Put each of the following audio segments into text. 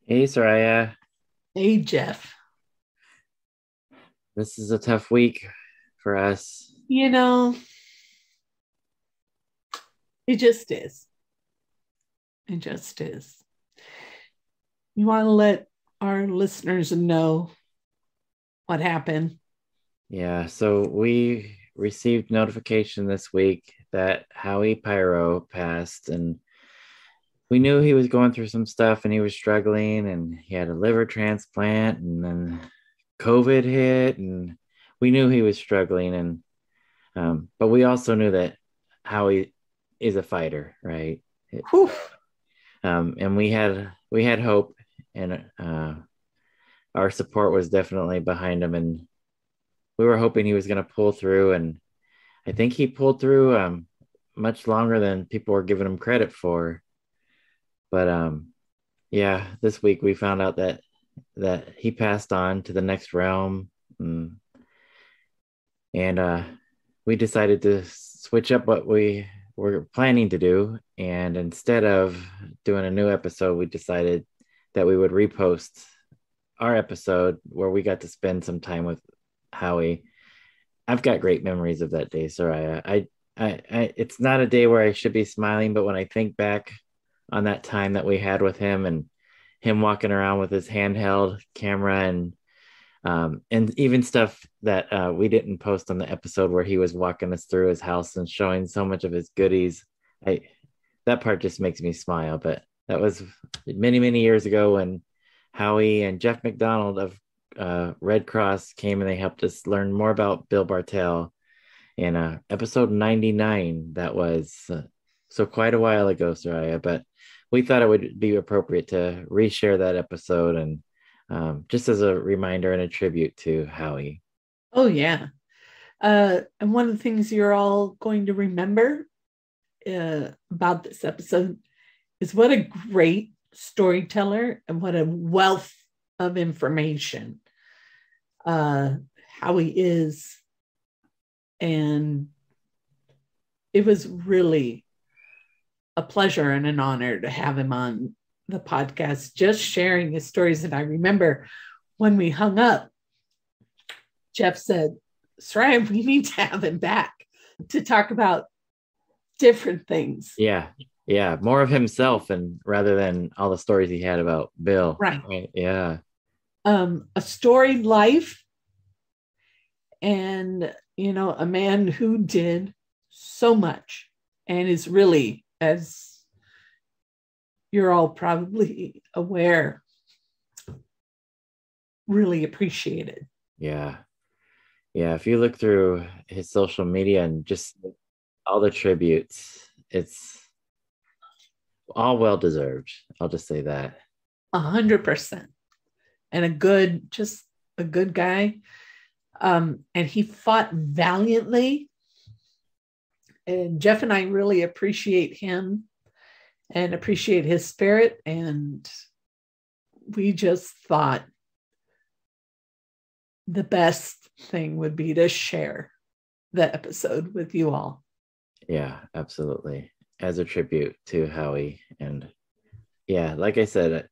Hey, Soraya. Hey, Jeff. This is a tough week for us. You know, it just is. It just is. You want to let our listeners know what happened? Yeah, so we received notification this week that Howie Pyro passed, and we knew he was going through some stuff and he was struggling, and he had a liver transplant, and then COVID hit, and we knew he was struggling, and but we also knew that Howie is a fighter, right? Whew. And we had hope, and our support was definitely behind him, and we were hoping he was going to pull through, and I think he pulled through much longer than people were giving him credit for. But yeah, this week we found out that he passed on to the next realm. And we decided to switch up what we were planning to do, and instead of doing a new episode, we decided that we would repost our episode where we got to spend some time with Howie. I've got great memories of that day, Soraya. It's not a day where I should be smiling, but when I think back on that time that we had with him, and him walking around with his handheld camera, and even stuff that we didn't post on the episode where he was walking us through his house and showing so much of his goodies. I That part just makes me smile. But that was many, many years ago when Howie and Jeff McDonald of Red Cross came and they helped us learn more about Bill Bartell in episode 99. That was so quite a while ago, Soraya, but we thought it would be appropriate to reshare that episode, and just as a reminder and a tribute to Howie. Oh, yeah. And one of the things you're all going to remember about this episode is what a great storyteller and what a wealth of information Howie is. And it was really a pleasure and an honor to have him on the podcast, just sharing his stories. And I remember when we hung up, Jeff said, Soraya, we need to have him back to talk about different things. Yeah, yeah, more of himself, and rather than all the stories he had about Bill. Right. Right. Yeah. A storied life and, a man who did so much and is really, as you're all probably aware, really appreciated. Yeah. Yeah. If you look through his social media and just all the tributes, it's all well deserved. I'll just say that. 100%. And just a good guy. And he fought valiantly. And Jeff and I really appreciate him and appreciate his spirit. And we just thought the best thing would be to share the episode with you all. Yeah, absolutely. As a tribute to Howie. And yeah, like I said,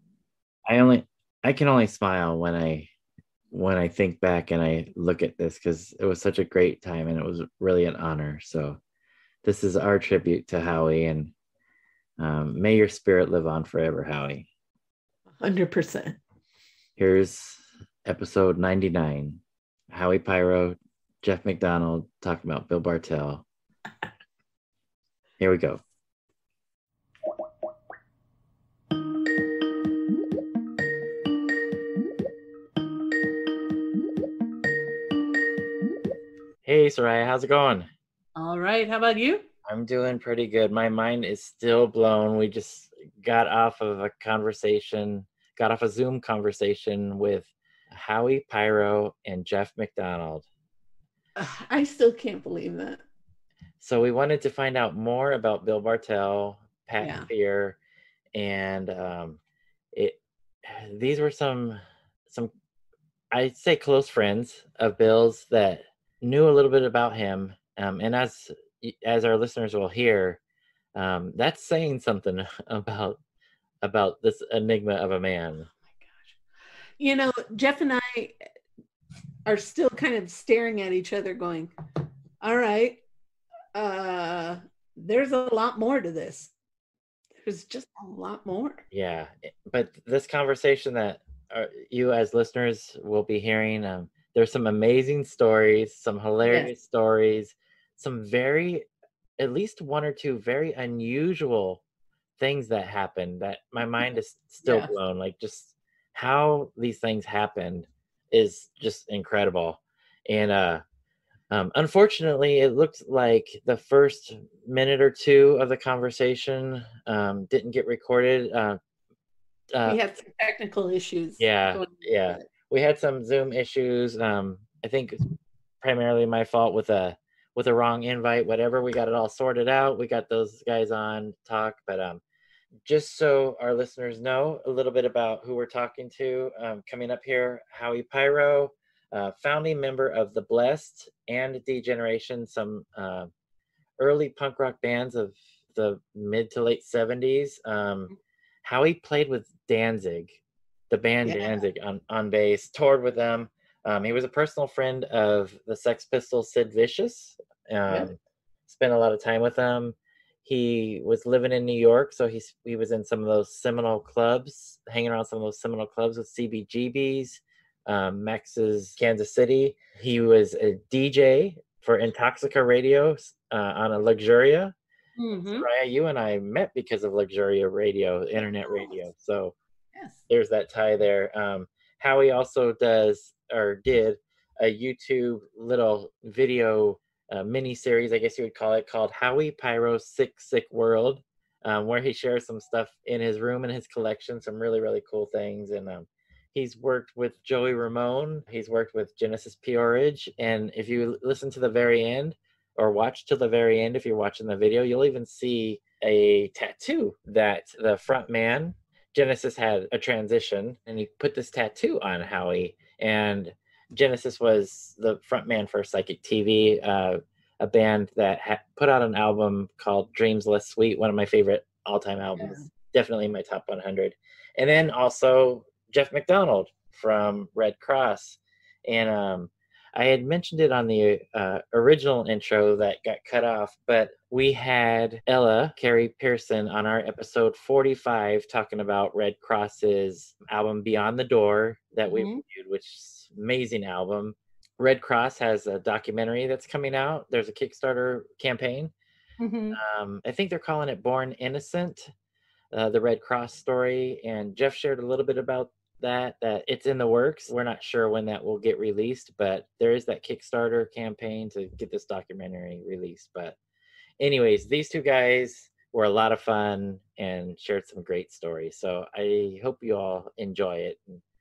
I can only smile when I think back and I look at this, because it was such a great time and it was really an honor. So this is our tribute to Howie, and may your spirit live on forever, Howie. 100%. Here's episode 99. Howie Pyro, Jeff McDonald talking about Bill Bartell. Here we go. Hey, Soraya, how's it going? All right. How about you? I'm doing pretty good. My mind is still blown. We just got off of a Zoom conversation with Howie Pyro and Jeff McDonald. I still can't believe that. So we wanted to find out more about Bill Bartell, Pat Yeah. Fear, and it. These were some I'd say close friends of Bill's that knew a little bit about him, and as our listeners will hear, that's saying something about about this enigma of a man. You know, Jeff and I are still kind of staring at each other going, all right, there's a lot more to this. There's just a lot more. Yeah, but this conversation that you as listeners will be hearing, there's some amazing stories, some hilarious stories, some at least one or two very unusual things that happened that my mind is still blown. Like, just how these things happened is just incredible. And unfortunately, it looked like the first minute or two of the conversation didn't get recorded. We had some technical issues. Yeah. We had some Zoom issues. I think it's primarily my fault with a wrong invite. Whatever, we got it all sorted out. We got those guys on talk, but just so our listeners know a little bit about who we're talking to, coming up here, Howie Pyro, founding member of The Blessed and D-Generation, some early punk rock bands of the mid to late 70s. Howie played with Danzig, the band Danzig, on bass, toured with them. He was a personal friend of the Sex Pistols, Sid Vicious. Spent a lot of time with them. He was living in New York, so he was in some of those seminal clubs, hanging around some of those seminal clubs with CBGBs, Max's Kansas City. He was a DJ for Intoxica Radio on a Luxuria. Soraya, you and I met because of Luxuria Radio, internet radio. So there's that tie there. Howie also did a YouTube little video mini series, I guess you would call it, called Howie Pyro's Sick World, where he shares some stuff in his room and his collection, some really, really cool things. And he's worked with Joey Ramone, he's worked with Genesis Peorage, and if you listen to the very end, or watch till the very end, if you're watching the video, you'll even see a tattoo that the front man, Genesis, had a transition, and he put this tattoo on Howie. And Genesis was the front man for Psychic TV, a band that put out an album called Dreams Less Sweet, one of my favorite all-time albums, definitely in my top 100. And then also Jeff McDonald from Red Cross. And I had mentioned it on the original intro that got cut off, but we had Ella Carey Pearson on our episode 45 talking about Red Cross's album Beyond the Door that we reviewed, which is an amazing album. Red Cross has a documentary that's coming out. There's a Kickstarter campaign. I think they're calling it Born Innocent, the Red Cross story. And Jeff shared a little bit about that it's in the works. We're not sure when that will get released, but there is that Kickstarter campaign to get this documentary released. But anyways, these two guys were a lot of fun and shared some great stories. So I hope you all enjoy it.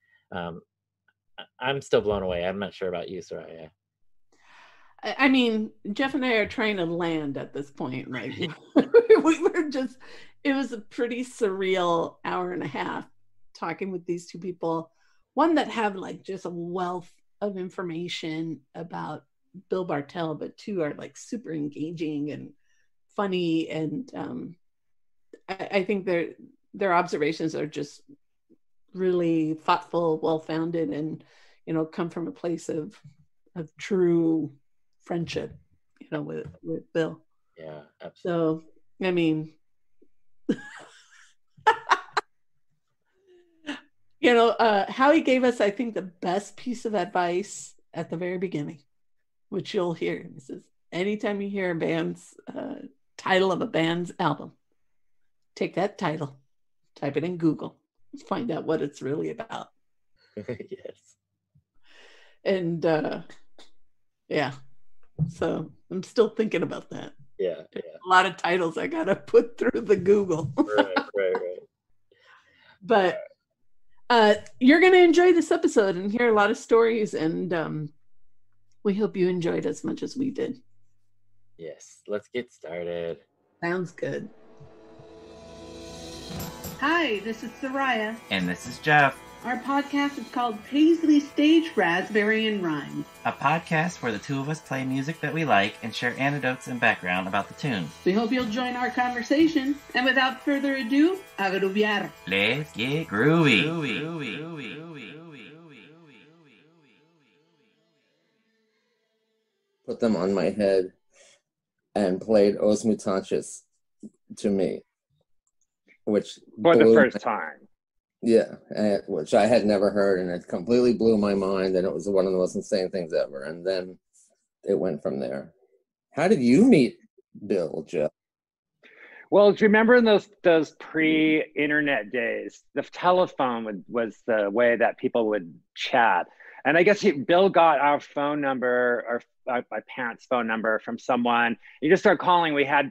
I'm still blown away. I'm not sure about you, Soraya. I mean, Jeff and I are trying to land at this point. Like, we were just, it was a pretty surreal hour and a half talking with these two people, one that have like just a wealth of information about Bill Bartell, but two are like super engaging and funny. And I think their observations are just really thoughtful, well-founded, and, you know, come from a place of true friendship, you know, with Bill. Yeah, absolutely. So, I mean, you know, Howie gave us, I think, the best piece of advice at the very beginning, which you'll hear. He says, anytime you hear a band's title of a band's album, take that title, type it in Google, find out what it's really about. Yes. And yeah, so I'm still thinking about that. Yeah. A lot of titles I gotta put through the Google. Right. But you're gonna enjoy this episode and hear a lot of stories, and we hope you enjoyed as much as we did. Yes, let's get started. Sounds good. Hi, this is Soraya. And this is Jeff. Our podcast is called Paisley Stage Raspberry and Rhyme, a podcast where the two of us play music that we like and share anecdotes and background about the tunes. We hope you'll join our conversation. And without further ado, a groovear. Let's get groovy. Put them on my head and played Os Mutantes to me, which for the first time. Yeah, which I had never heard, and it completely blew my mind, and it was one of the most insane things ever. And then it went from there. How did you meet Bill, Jeff? Well, do you remember in those pre-internet days, the telephone was the way that people would chat. And I guess Bill got our phone number, or my parents' phone number, from someone. You just start calling. We had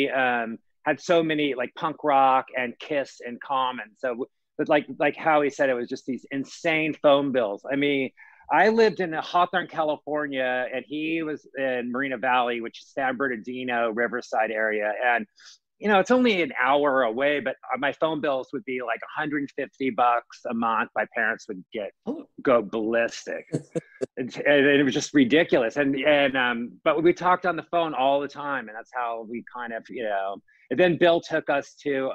so many, like, punk rock and Kiss in common. So, but like Howie said, it was just these insane phone bills. I mean, I lived in Hawthorne, California, and he was in Moreno Valley, which is San Bernardino, Riverside area. And, you know, it's only an hour away, but my phone bills would be like $150 a month. My parents would go ballistic. and it was just ridiculous. But we talked on the phone all the time, and that's how we kind of, you know. And then Bill took us to,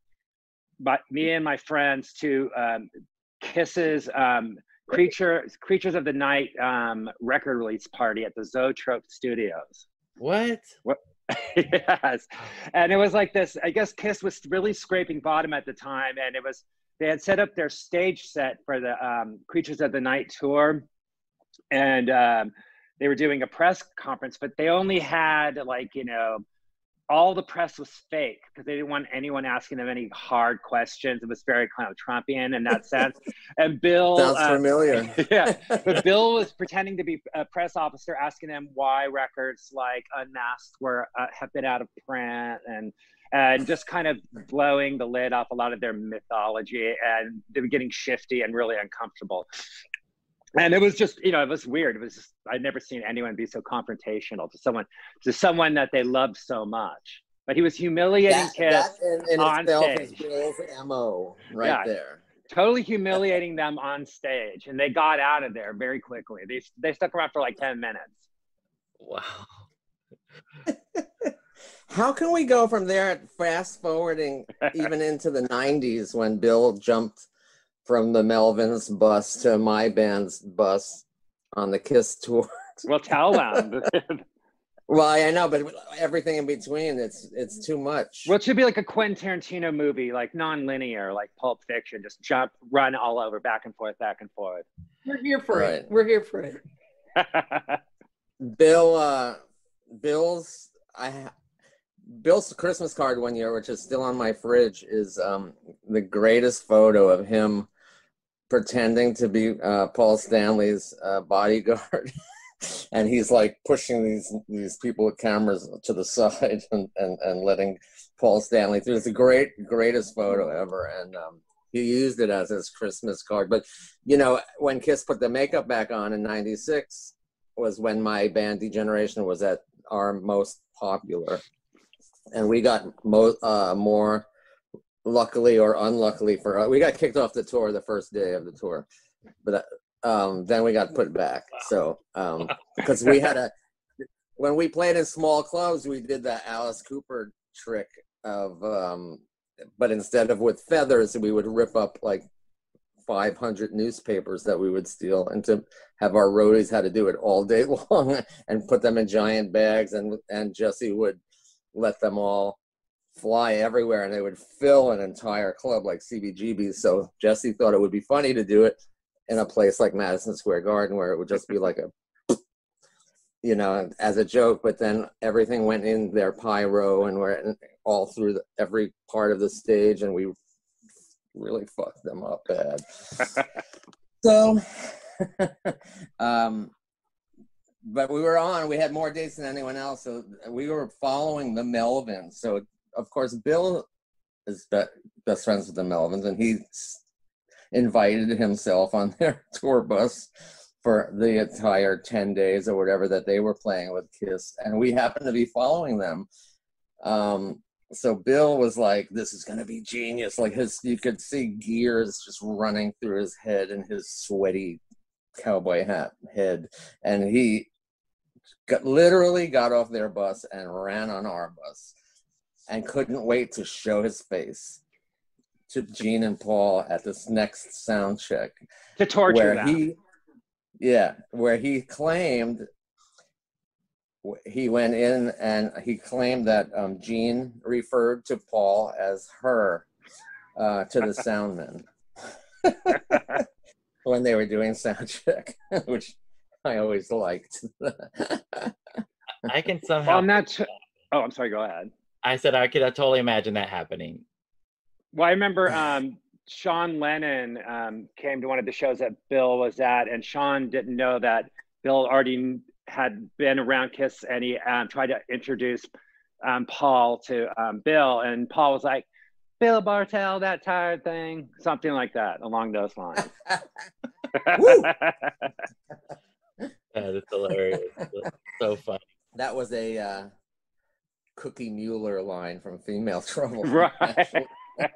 me and my friends, to Kiss's Creatures of the Night record release party at the Zoetrope Studios. What? Yes. And it was like this, I guess Kiss was really scraping bottom at the time, and they had set up their stage set for the Creatures of the Night tour, and they were doing a press conference, but they only had, like, you know, all the press was fake because they didn't want anyone asking them any hard questions. It was very kind of Trumpian in that sense. And Bill— Sounds familiar. Yeah, but Bill was pretending to be a press officer, asking them why records like Unmasked have been out of print, and just kind of blowing the lid off a lot of their mythology, and they were getting shifty and really uncomfortable. And it was just, you know, it was weird. It was just, I'd never seen anyone be so confrontational to someone that they loved so much. But he was humiliating Kiss on stage. Is Bill's MO right there. Totally humiliating them on stage, and they got out of there very quickly. They stuck around for like 10 minutes. Wow. How can we go from there, fast forwarding even into the 90s, when Bill jumped from the Melvins bus to my band's bus on the Kiss tour? Well, tell them. Well, I know, but everything in between, it's too much. Well, it should be like a Quentin Tarantino movie, like non-linear, like Pulp Fiction, just run all over, back and forth, back and forth. We're here for it. We're here for it. Bill's Christmas card one year, which is still on my fridge, is the greatest photo of him pretending to be Paul Stanley's bodyguard. And he's like pushing these people with cameras to the side and letting Paul Stanley through. It's the greatest photo ever. And he used it as his Christmas card. But, you know, when Kiss put the makeup back on in 96 was when my band Degeneration was at our most popular. And we got more, luckily or unluckily for us, we got kicked off the tour the first day of the tour. But then we got put back. So, because we had when we played in small clubs, we did the Alice Cooper trick of, but instead of with feathers, we would rip up like 500 newspapers that we would steal, and to have our roadies had to do it all day long and put them in giant bags, and Jesse would let them all fly everywhere, and they would fill an entire club like CBGB's. So Jesse thought it would be funny to do it in a place like Madison Square Garden, where it would just be like a, you know, as a joke. But then everything went in their pyro, and we're all through every part of the stage, and we really fucked them up bad. So, but we had more dates than anyone else, so we were following the Melvins. So, of course, Bill is best friends with the Melvins, and he invited himself on their tour bus for the entire 10 days or whatever that they were playing with Kiss. And we happened to be following them. so Bill was like, this is going to be genius. Like you could see gears just running through his head and his sweaty cowboy hat head. And he literally got off their bus and ran on our bus and couldn't wait to show his face to Gene and Paul at this next sound check. To torture them. Where he claimed, he went in and he claimed that Gene referred to Paul as her to the soundmen when they were doing sound check, which I always liked. I can somehow. Oh, I'm sorry. Go ahead. I said I could totally imagine that happening. Well, I remember Sean Lennon came to one of the shows that Bill was at, and Sean didn't know that Bill already had been around KISS, and he tried to introduce Paul to Bill, and Paul was like, Bill Bartell, that tired thing, something like that, along those lines. That is hilarious. So funny. That was a Cookie Mueller line from Female Trouble. Right.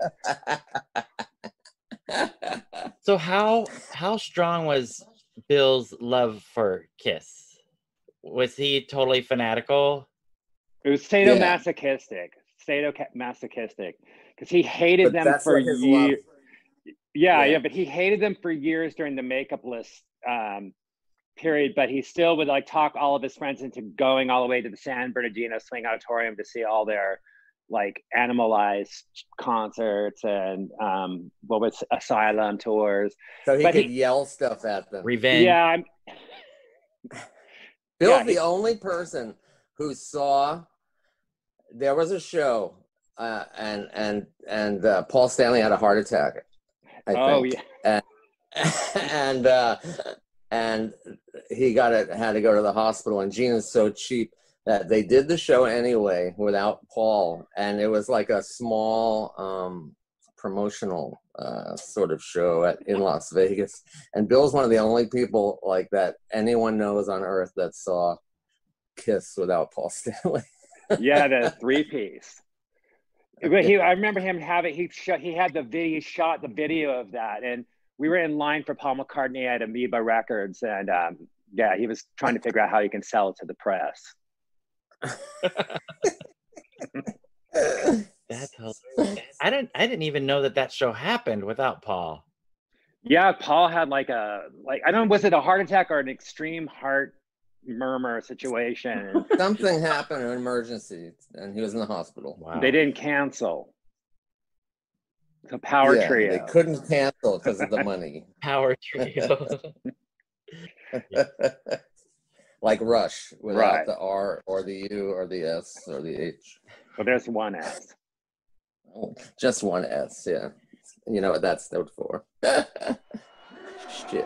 So how strong was Bill's love for KISS? Was he totally fanatical? It was sadomasochistic, because he hated them for years. Yeah, but he hated them for years during the makeup list period. But he still would like talk all of his friends into going all the way to the San Bernardino Swing Auditorium to see all their like Animalized concerts and what was Asylum tours. So he could yell stuff at them. Revenge. Yeah. Bill's the only person who saw. There was a show, and Paul Stanley had a heart attack. I think. Yeah. And he had to go to the hospital. And Gene is so cheap that they did the show anyway without Paul, and it was like a small promotional sort of show in Las Vegas. And Bill's one of the only people like that anyone knows on earth that saw KISS without Paul Stanley. Yeah, the 3-piece. But I remember him having he shot the video of that, and we were in line for Paul McCartney at Amoeba Records, and he was trying to figure out how he can sell it to the press. That's hilarious. I didn't even know that show happened without Paul. Yeah, Paul had I don't know, was it a heart attack or an extreme heart murmur situation? Something happened, an emergency, and he was in the hospital. Wow. They didn't cancel. It's a power trio. They couldn't cancel because of the money. Power trio. Like Rush, without the R or the U or the S or the H. Well, there's one S. Oh, just one S, yeah. You know what that stood for. Shit.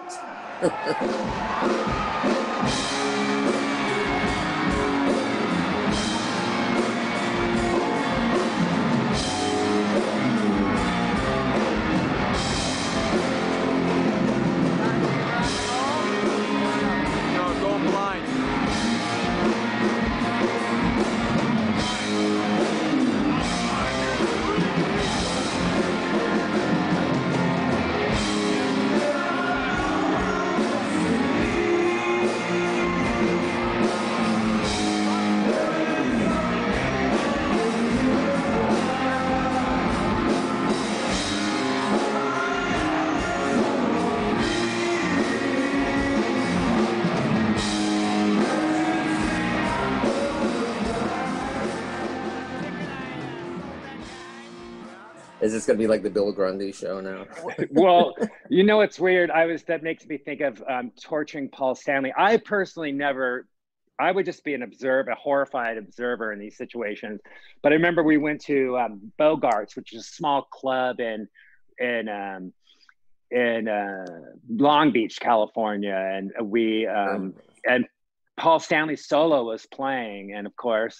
Is this going to be like the Bill Grundy show now? Well, you know, it's weird. That makes me think of torturing Paul Stanley. I personally I would just be a horrified observer in these situations. But I remember we went to Bogart's, which is a small club in Long Beach, California. And and Paul Stanley's solo was playing. And of course,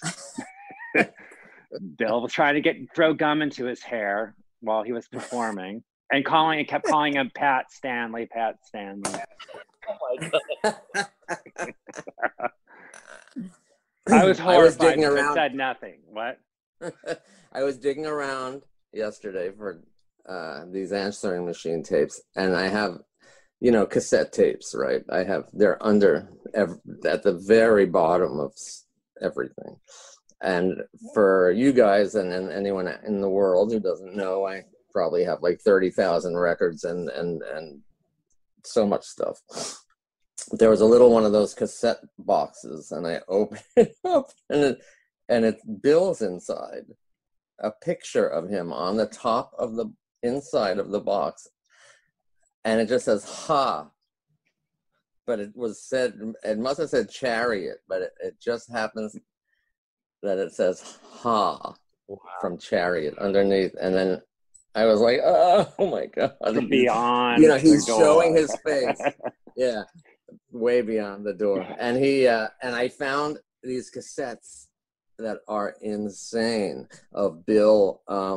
Bill was trying to throw gum into his hair while he was performing, and kept calling him Pat Stanley. Oh my God. I was horrified, digging around. but said nothing. What? I was digging around yesterday for these answering machine tapes, and I have, cassette tapes, right? They're under at the very bottom of everything. And for you guys and anyone in the world who doesn't know, I probably have like 30,000 records and so much stuff. There was a little one of those cassette boxes, and I opened it up, and it's Bill's inside, a picture of him on the top of the inside of the box, and it just says "Ha," but it must have said Chariot, but it just happens that it says "Ha" from Chariot underneath, and then I was like, oh my God. Beyond. He's showing his face. Yeah, way beyond the door. And and I found these cassettes that are insane of Bill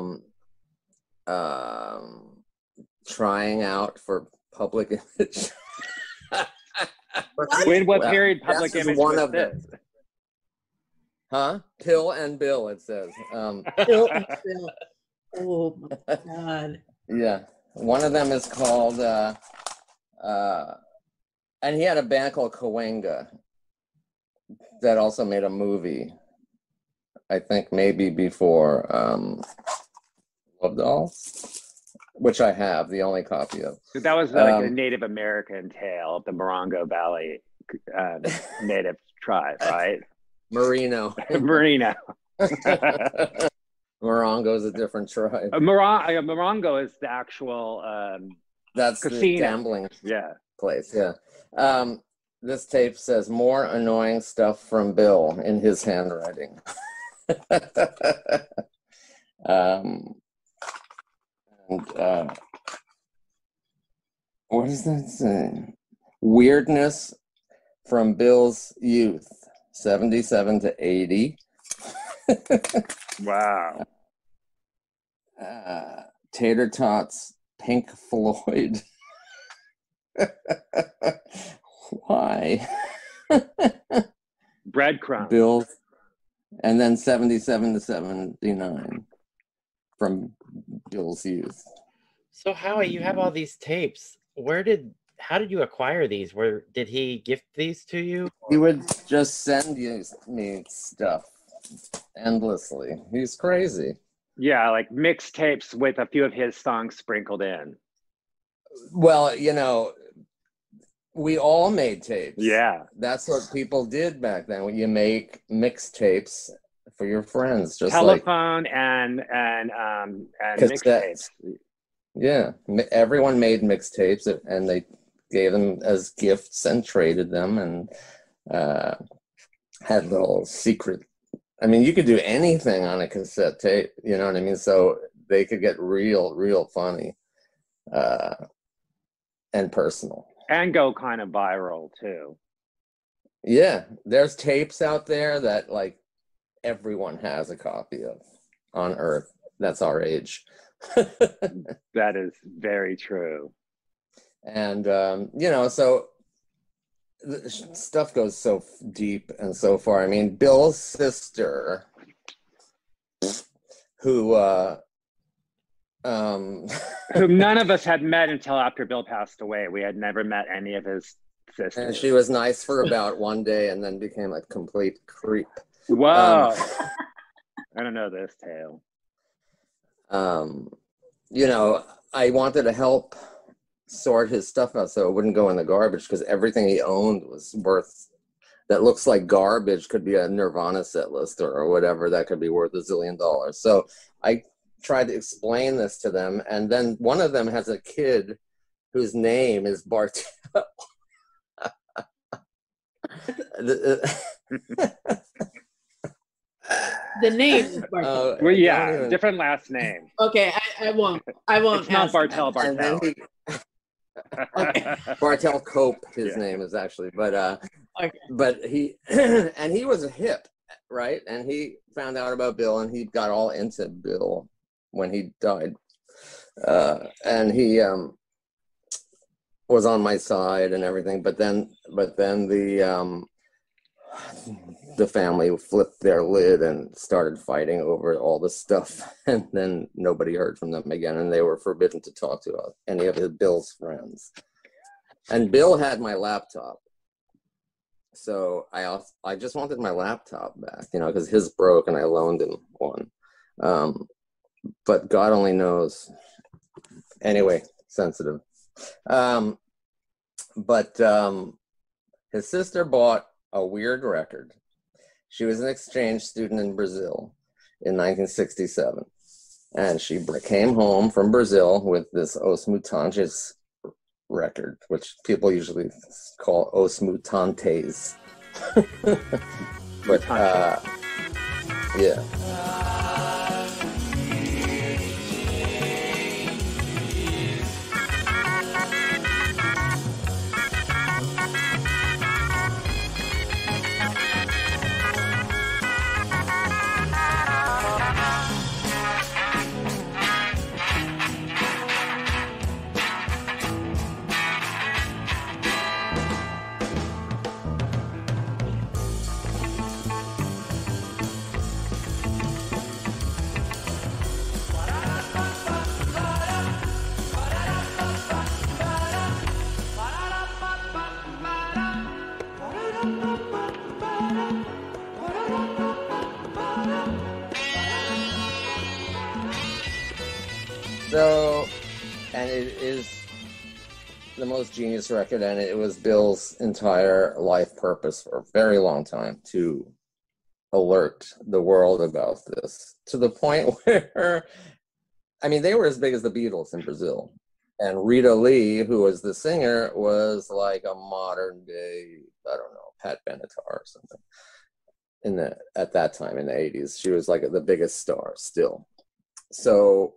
trying out for public image. What period public image one was of this? them. Huh? Pill and Bill, it says. Bill and Bill. Oh my God. Yeah. One of them is called, and he had a band called Cahuenga that also made a movie, I think maybe before Love Dolls, which I have, the only copy of. So that was like a Native American tale of the Morongo Valley native tribe, right? Merino. Merino. Morongo is a different tribe. Morongo is the actual that's casino. The gambling place. Yeah. This tape says more annoying stuff from Bill in his handwriting. What does that say? Weirdness from Bill's youth, 77 to 80. Wow. Tater Tots, Pink Floyd. Why? Breadcrumbs. Bill, and then 77 to 79 from Bill's youth. So Howie, you have all these tapes. How did you acquire these? Did he gift these to you? He would just send me stuff endlessly. He's crazy. Yeah, like mixtapes with a few of his songs sprinkled in. Well, we all made tapes. Yeah. That's what people did back then. When you make mixtapes for your friends, just telephone and mixtapes. Yeah, everyone made mixtapes, and they gave them as gifts and traded them, and had little secret. I mean, you could do anything on a cassette tape. You know what I mean? So they could get real funny, and personal, and go kind of viral too. Yeah, there's tapes out there that like everyone has a copy of on Earth. That's our age. That is very true. And so the stuff goes so deep and so far. I mean, Bill's sister, who whom none of us had met until after Bill passed away. We had never met any of his sisters. And she was nice for about one day and then became a complete creep. Whoa. I don't know this tale. I wanted to help sort his stuff out so it wouldn't go in the garbage, because everything he owned was worth, that looks like garbage, could be a Nirvana set list or whatever, that could be worth $1 zillion. So I tried to explain this to them, and then one of them has a kid whose name is Bartell. The name is Bartell. Well, yeah, different last name. Okay, I won't. It's not Bartell. Bartell. Okay. Bartell Cope, his name is actually, but he and he was a hip, right? And he found out about Bill, and he got all into Bill when he died, and he was on my side and everything. But then the the family flipped their lid and started fighting over all the stuff, and then nobody heard from them again, and they were forbidden to talk to any of Bill's friends. And Bill had my laptop, so I just wanted my laptop back, because his broke and I loaned him one. But God only knows. Anyway, sensitive. But his sister bought a weird record. She was an exchange student in Brazil in 1967. And she came home from Brazil with this Os Mutantes record, which people usually call Os Mutantes. But, yeah. So, and it is the most genius record, and it was Bill's entire life purpose for a very long time to alert the world about this, to the point where, they were as big as the Beatles in Brazil. And Rita Lee, who was the singer, was like a modern day, Pat Benatar or something. At that time in the 80s, she was like the biggest star still. So,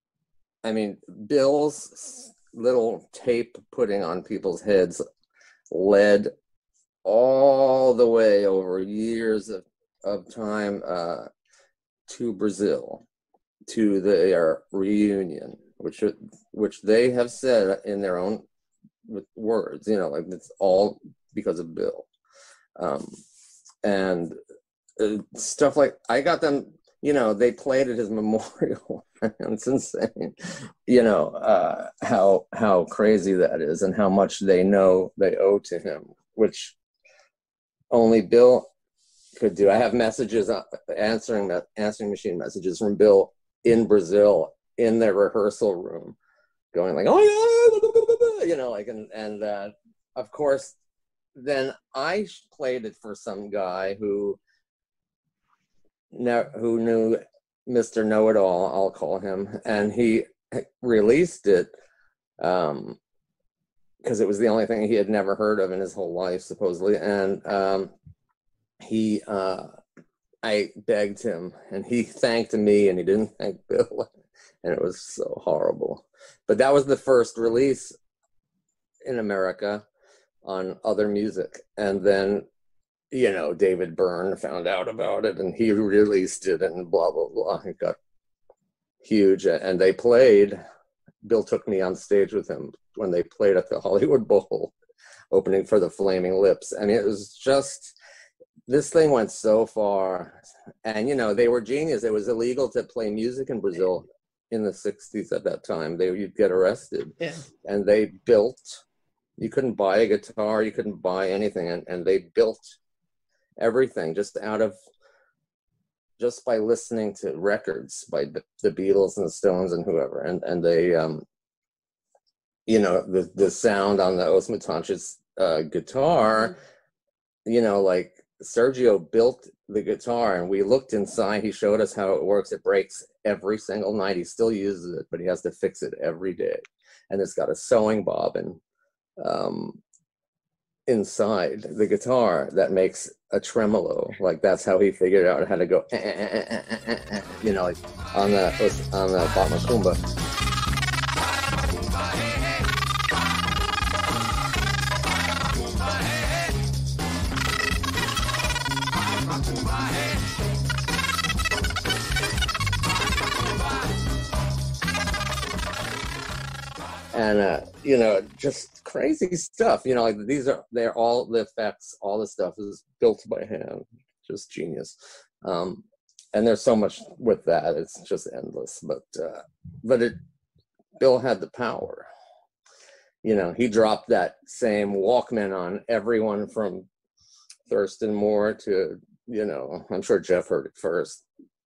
Bill's little tape putting on people's heads led all the way over years of time to Brazil, to their reunion, which they have said in their own words, it's all because of Bill. And stuff like, I got them, they played at his memorial. It's insane, how crazy that is, and how much they know they owe to him, which only Bill could do. I have messages, answering machine messages from Bill in Brazil in their rehearsal room, going like, oh yeah, and of course, then I played it for some guy who knew Mr. Know-It-All, I'll call him, and he released it because it was the only thing he had never heard of in his whole life, supposedly. And I begged him, and he thanked me, and he didn't thank Bill, and it was so horrible. But that was the first release in America on other music, and then David Byrne found out about it, and he released it, and blah, blah, blah. It got huge, and they played. Bill took me on stage with him when they played at the Hollywood Bowl, opening for the Flaming Lips. It was just, this thing went so far. And, they were genius. It was illegal to play music in Brazil in the 60s at that time. You'd get arrested. Yeah. And they built, you couldn't buy a guitar, you couldn't buy anything, and they built everything just by listening to records by the Beatles and the Stones and whoever, and they the sound on the Os Mutantes guitar, like Sergio built the guitar, and we looked inside. He showed us how it works. It breaks every single night. He still uses it, but he has to fix it every day, and it's got a sewing bobbin inside the guitar that makes a tremolo. Like, that's how he figured out how to go like on the Bot Macumba. and you know, just crazy stuff. You know, like they're all the effects, all the stuff is built by hand, just genius. And there's so much with that; it's just endless. But Bill had the power. You know, he dropped that same Walkman on everyone from Thurston Moore to, you know, I'm sure Jeff heard it first.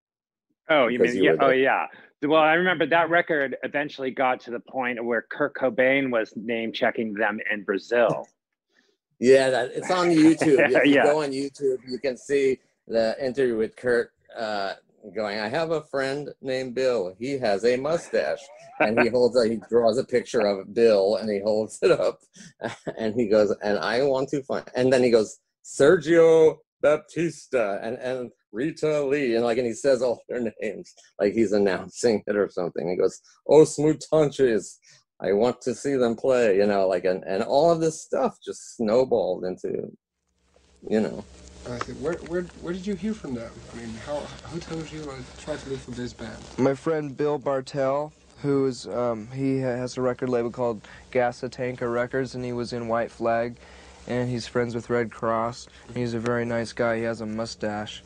Oh, you mean, yeah. Oh, yeah. Well, I remember that record eventually got to the point where Kurt Cobain was name checking them in Brazil. Yeah, it's on YouTube. If you Yeah. go on YouTube, you can see the interview with Kurt going, I have a friend named Bill. He has a mustache. And he draws a picture of Bill and he holds it up. And he goes, and I want to find, and then he goes, Sergio Baptista and Rita Lee, and he says all their names like he's announcing it or something. He goes, Os Mutantes, I want to see them play, you know, and all of this stuff just snowballed into, you know. I see. Where did you hear from them? I mean, who told you try to look for this band? My friend Bill Bartell, who is he has a record label called Gasatanka Records, and he was in White Flag, and he's friends with Red Cross. And he's a very nice guy. He has a mustache,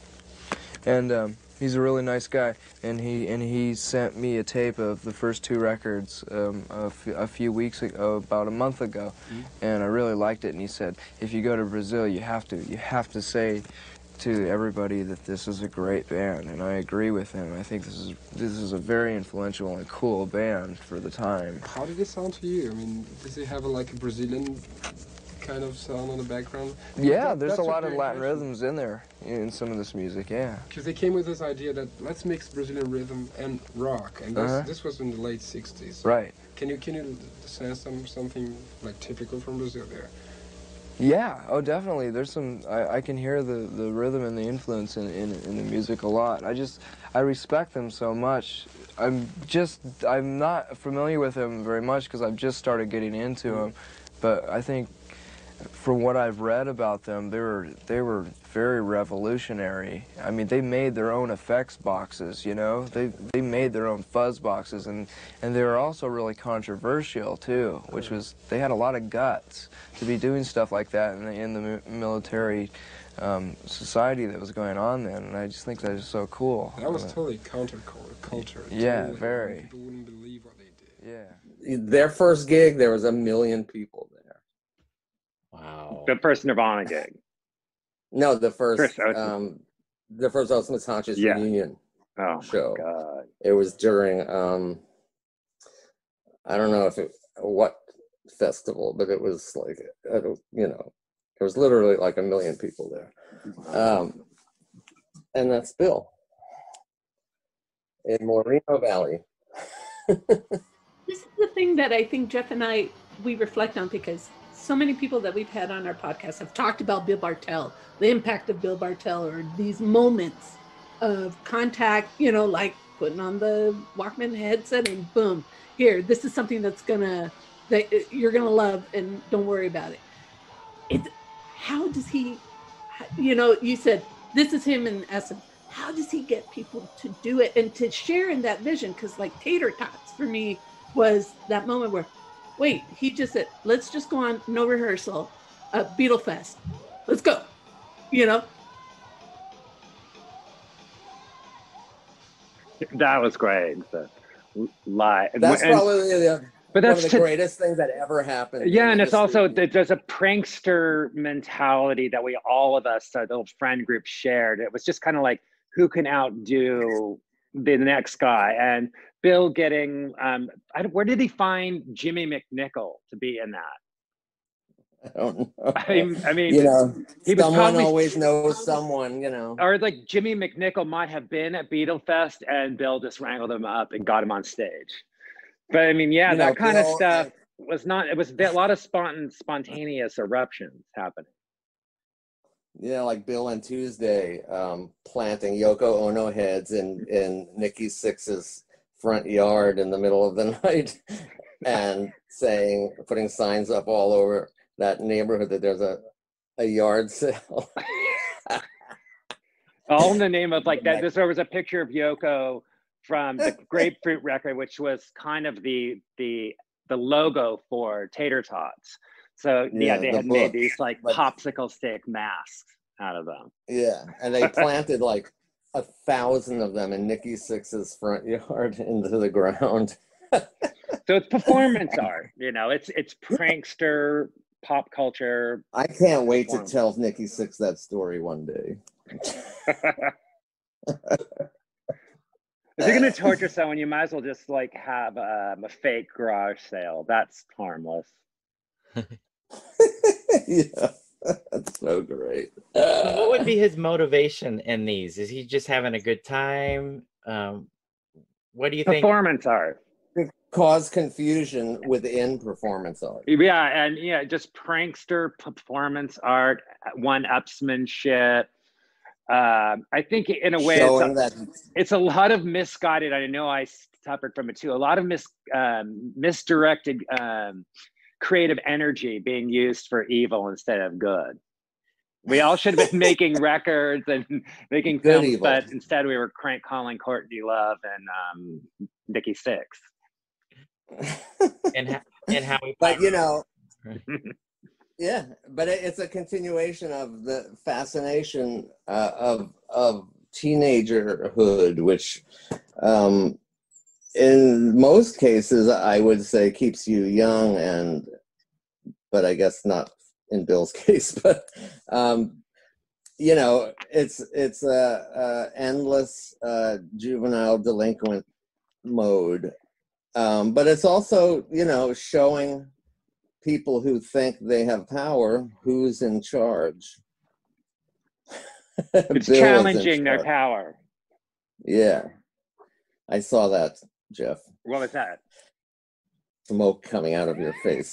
and he's a really nice guy. And he sent me a tape of the first two records a few weeks ago, about a month ago, and I really liked it. And he said, if you go to Brazil, you have to say to everybody that this is a great band, and I agree with him. I think this is a very influential and cool band for the time. How did it sound to you? I mean, does it have a Brazilian kind of sound on the background? Yeah, there's a lot of Latin rhythms in there in some of this music, yeah. Because they came with this idea that let's mix Brazilian rhythm and rock, and this was in the late 60s. Right. Can you say something typical from Brazil there? Yeah, oh definitely. There's some, I can hear the rhythm and the influence in the music a lot. I respect them so much. I'm not familiar with them very much because I've just started getting into them, but I think from what I've read about them, they were very revolutionary. I mean, they made their own effects boxes, you know? They made their own fuzz boxes, and they were also really controversial, too, which was, they had a lot of guts to be doing stuff like that in the military society that was going on then, and I just think that is so cool. That was totally counterculture. Yeah, totally, very. People wouldn't believe what they did. Yeah. Their first gig, there was 1 million people there. Wow. The first Nirvana gig. No, the first Os Mutantes reunion show. God. It was during I don't know what festival, but it was you know, there was literally 1 million people there. And that's Bill in Moreno Valley. This is the thing that I think Jeff and we reflect on, because so many people that we've had on our podcast have talked about Bill Bartell, the impact of Bill Bartell, or these moments of contact, you know, like putting on the Walkman headset and boom, here, this is something that you're gonna love, and don't worry about it. How does he, you know, you said this is him in essence. How does he get people to do it and to share in that vision? Because Tater Tots for me was that moment where, wait, he just said, let's just go on, no rehearsal, Beatle Fest. Let's go, you know? That was great. Live. That's probably one of the greatest things that ever happened. Yeah, and it's also, there's a prankster mentality that all of us, the little friend group, shared. It was just kind of like, who can outdo the next guy? And Bill getting, where did he find Jimmy McNichol to be in that? I don't know. I mean, you know, he was someone always knows someone, you know. Or Jimmy McNichol might have been at Beatle Fest, and Bill just wrangled him up and got him on stage. But I mean, yeah, that kind of stuff was not. It was a lot of spontaneous eruptions happening. Yeah, Bill and Tuesday planting Yoko Ono heads in Nikki Sixx's front yard in the middle of the night, and putting signs up all over that neighborhood that there's a yard sale. All in the name of that. There was a picture of Yoko from the Grapefruit record, which was kind of the the logo for tater tots. So yeah, they had made these like popsicle stick masks out of them. Yeah, and they planted like 1,000 of them in Nikki Sixx's front yard into the ground. So it's performance art, you know, it's prankster pop culture. I can't wait to tell Nikki Sixx that story one day. If you're gonna torture someone, you might as well just like have a fake garage sale. That's harmless. Yeah, that's so great. So what would be his motivation in these? Is he just having a good time? What do you think? Performance art. Cause confusion within performance art. Yeah, and yeah, just prankster performance art, one-upsmanship. I think in a way it's a lot of misguided. I know I suffered from it too. A lot of misdirected creative energy being used for evil instead of good. We all should have been making records and making films, but instead we were calling Courtney Love and Nikki Sixx. and Howie Pyro. But you know, yeah, but it's a continuation of the fascination of teenagerhood, which in most cases I would say keeps you young, but I guess not in Bill's case. But you know, it's a endless juvenile delinquent mode, but it's also, you know, showing people who think they have power who's in charge. It's challenging their power. Yeah, I saw that, Jeff. What was that? Smoke coming out of your face.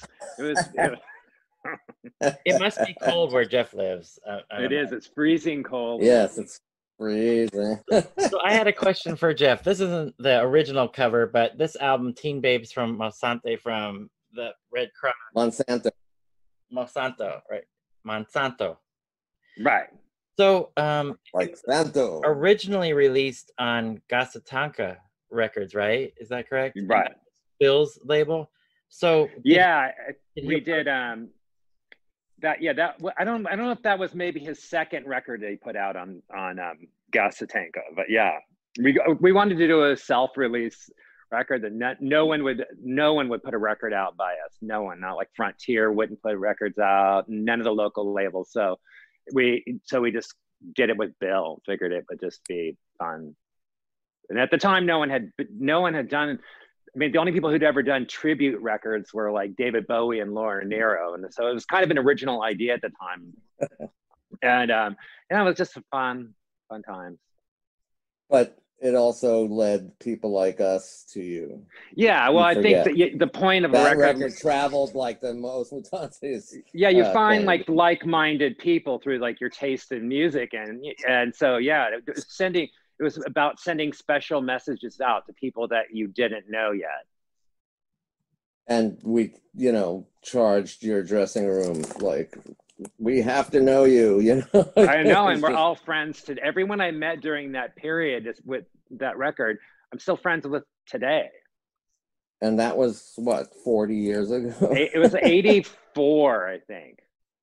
It must be cold where Jeff lives. It is. It's freezing cold. Yes, it's freezing. So I had a question for Jeff. This isn't the original cover, but this album, Teen Babes from Monsanto, from the Red Cross. Monsanto, right? Monsanto. Right. So, like Santo. Originally released on Gasatanka Records, right? Is that correct? Right. Bill's label. So yeah, we did. That I don't know if that was maybe his second record that he put out on Gasatanka, but yeah, we wanted to do a self-release record that no one would put a record out by us. No one, not like Frontier wouldn't put records out. None of the local labels. So we just did it with Bill. Figured it would just be fun. And at the time, no one had done. I mean, the only people who'd ever done tribute records were like David Bowie and Laura Nyro, and so it was kind of an original idea at the time. And it was just fun times. But it also led people like us to you. Yeah, well, I think that the point of that a record traveled like the most mutantes. Yeah, you find like-minded people through like your taste in music, and so yeah, it was about sending special messages out to people that you didn't know yet. And we, you know, charged your dressing room like, we have to know you, you know. I know, and we're all friends. Everyone I met during that period with that record, I'm still friends with today. And that was what, 40 years ago? It was 84, I think.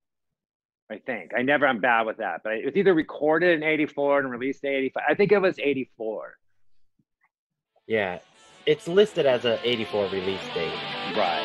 I'm bad with that, but it was either recorded in 84 and released in 85. I think it was 84. Yeah, it's listed as a 84 release date. Right.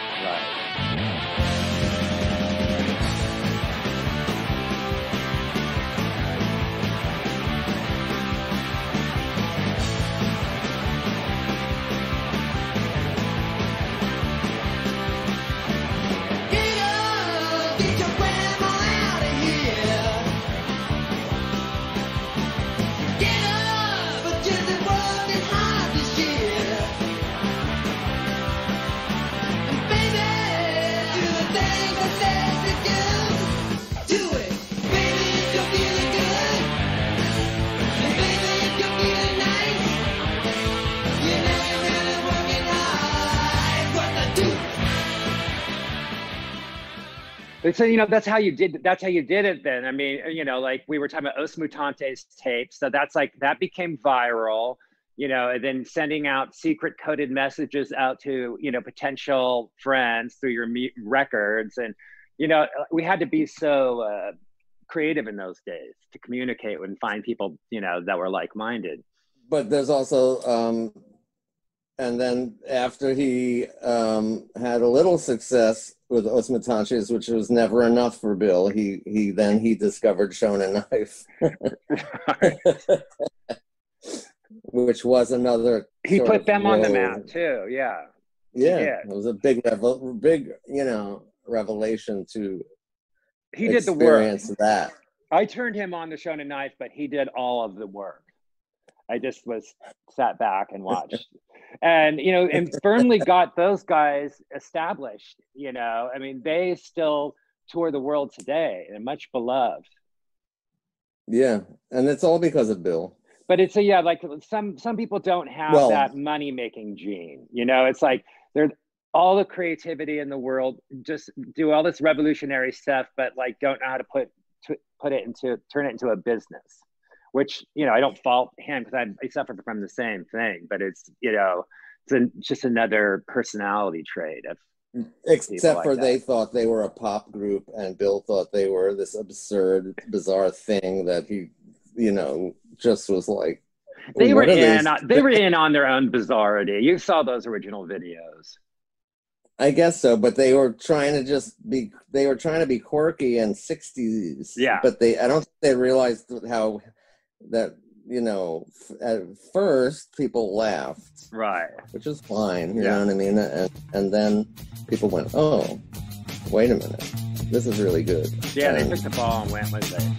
So, you know, that's how you did it then. I mean, you know, like we were talking about Os Mutantes tapes. So that became viral. you know, and then sending out secret coded messages out to, you know, potential friends through your records. And, you know, we had to be so creative in those days to communicate and find people, you know, that were like-minded. But there's also, and then after he had a little success with Os Mutantes, which was never enough for Bill, he discovered Shonen Knife. Which was another. He put them on the map too. Yeah. Yeah. It was a big, you know, revelation to. He did the work. That. I turned him on the Shonen Knife, but he did all of the work. I just sat back and watched, and you know, and firmly got those guys established. You know, I mean, they still tour the world today and much beloved. Yeah, and it's all because of Bill. But it's like some people don't have that money making gene. You know, it's like they're all the creativity in the world, just do all this revolutionary stuff, but like don't know how to turn it into a business. Which, you know, I don't fault him because I suffer from the same thing. But it's, you know, it's just another personality trait of. Except for they thought they were a pop group, and Bill thought they were this absurd, bizarre thing that he, you know, just was like. They were in on their own bizarrity. You saw those original videos. I guess so, but they were trying to be quirky and 60s. Yeah. But I don't think they realized how that, you know, at first people laughed. Right. Which is fine, you know what I mean? And then people went, oh, wait a minute. This is really good. Yeah, they took the ball and went with it.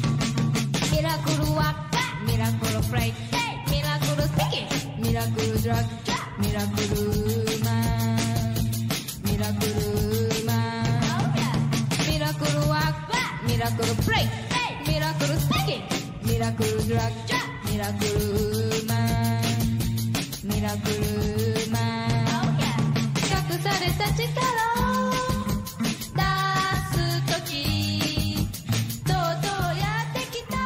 Miracle freight, miracle singing, miracle drug, miracle man, miracle man. Oh yeah. Miracle walk, miracle freight, miracle singing, miracle drug, miracle man, miracle man. Oh yeah. 隠された力を出すとき、とうとうやってきた。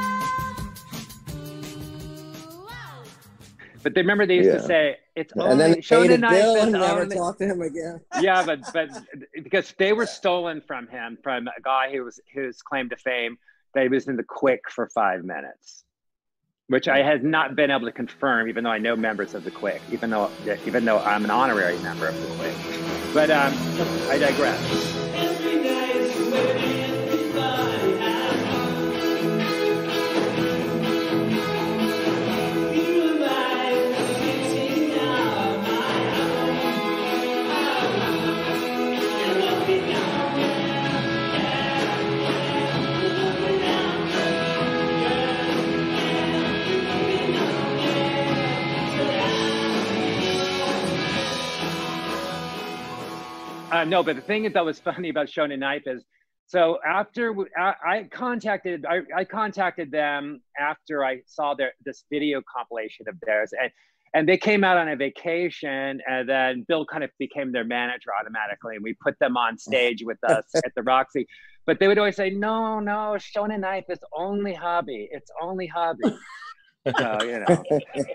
But they remember they used to say it's only. And then they hated Bill and never only... talked to him again. Yeah, but because they were stolen from him from a guy whose claim to fame that he was in the Quick for 5 minutes, which I had not been able to confirm, even though I know members of the Quick, even though I'm an honorary member of the Quick. But I digress. No, but the thing that was funny about Shonen Knife is, so after I contacted them after I saw this video compilation of theirs, and they came out on a vacation, and then Bill kind of became their manager automatically, and we put them on stage with us at the Roxy. But they would always say, no, Shonen Knife is only hobby. It's only hobby. So, you know,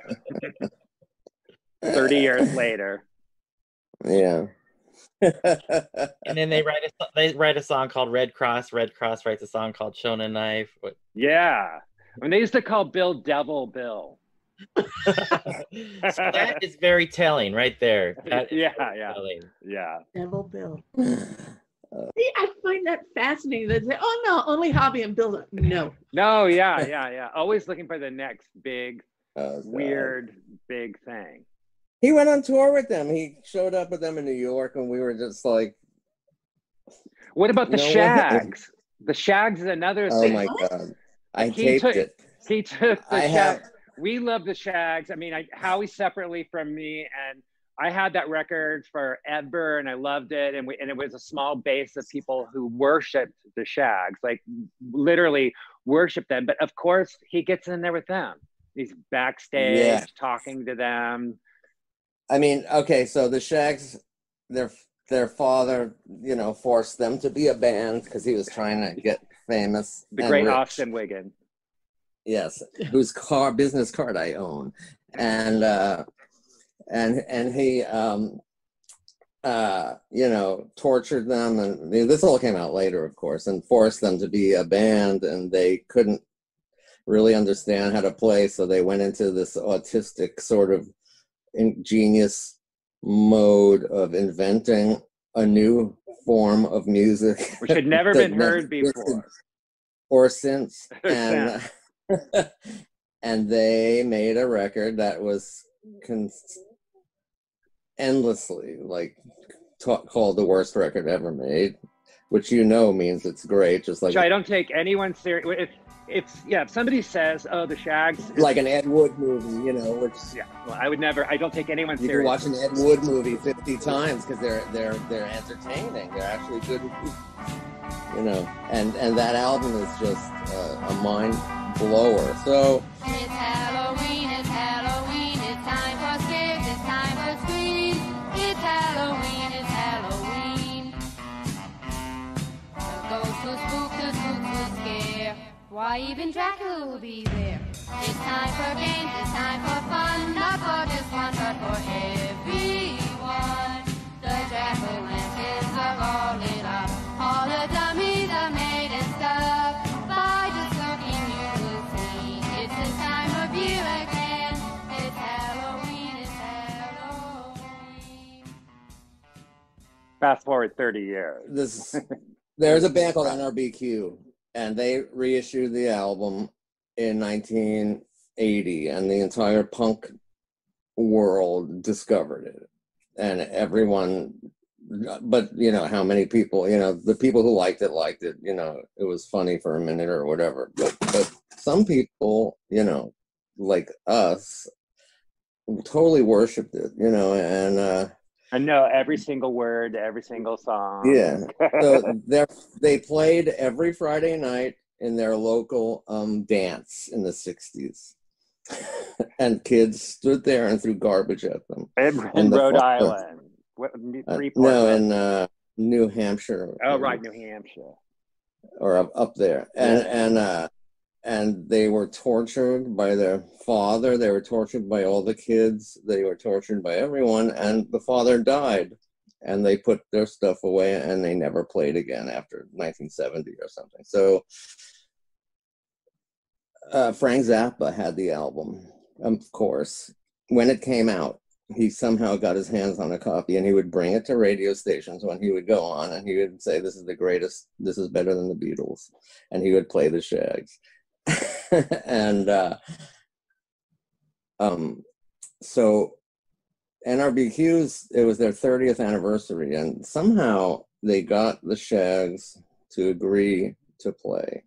30 years later. Yeah. And then they write a song called Red Cross. Red Cross writes a song called Shonen Knife. Yeah. And they used to call Bill Devil Bill. So that is very telling right there. Yeah. Devil Bill. See, I find that fascinating. They say, oh no, only hobby and Bill. No, yeah. Always looking for the next big, weird, big thing. He went on tour with them. He showed up with them in New York, and we were just like, what about the Shags? The Shags is another thing. Oh my God. I taped it. He took the Shags. We love the Shags. I mean, Howie separately from me, and I had that record forever, and I loved it. And it was a small base of people who worshipped the Shags, like literally worshipped them. But of course, he gets in there with them. He's backstage talking to them. I mean, okay, so the Shags, their father, you know, forced them to be a band because he was trying to get famous. The great Austin Wiggin. Yes, whose business card I own. and he tortured them, and this all came out later, of course, and forced them to be a band, and they couldn't really understand how to play, so they went into this autistic sort of ingenious mode of inventing a new form of music which had never been heard before or since. And and they made a record that was endlessly called the worst record ever made, which means it's great. Just like which I don't take anyone serious. If somebody says, "Oh, the Shags," like an Ed Wood movie, which I would never. I don't take anyone serious. You can watch an Ed Wood movie 50 times because they're entertaining. They're actually good, And that album is just a mind blower. So. It's Halloween, it's Halloween, it's time for scares, it's time for screams. It's Halloween, it's Halloween. The ghosts will spook, the spooks will scare. Why even Dracula will be there. It's time for games, it's time for fun, not for just one, but for everyone. The jack-o'-lanterns are all lit up, all the dummies are made and stuff. By just looking you will see, it's this time of year again. It's Halloween, it's Halloween. Fast forward 30 years. There's a band called NRBQ, and they reissued the album in 1980, and the entire punk world discovered it. And everyone, but how many people, the people who liked it, it was funny for a minute or whatever. But some people, like us, totally worshipped it, and I know every single word, every single song. Yeah. So they played every Friday night in their local dance in the 60s. And kids stood there and threw garbage at them. In Rhode Island. No, in New Hampshire. Oh, right, New Hampshire. Or up there. And they were tortured by their father. They were tortured by all the kids. They were tortured by everyone. And the father died. And they put their stuff away, and they never played again after 1970 or something. So Frank Zappa had the album, of course. When it came out, he somehow got his hands on a copy, and he would bring it to radio stations when he would go on, and he would say, "This is the greatest, this is better than the Beatles." And he would play the Shags. And so NRBQ's, it was their 30th anniversary, and somehow they got the Shags to agree to play.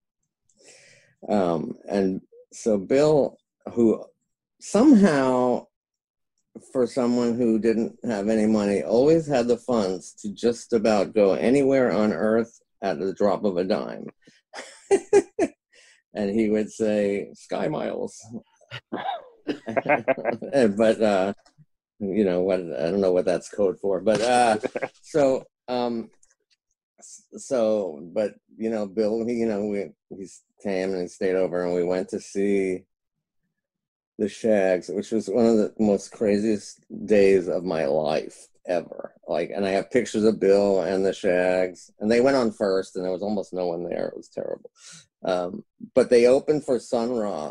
And so Bill, who somehow, for someone who didn't have any money, always had the funds to just about go anywhere on earth at the drop of a dime. And he would say, "Sky Miles." But, what, I don't know what that's code for, but, but, Bill, he came and he stayed over, and we went to see the Shags, which was one of the most craziest days of my life ever. And I have pictures of Bill and the Shags, and they went on first, and there was almost no one there. It was terrible. But they opened for Sun Ra.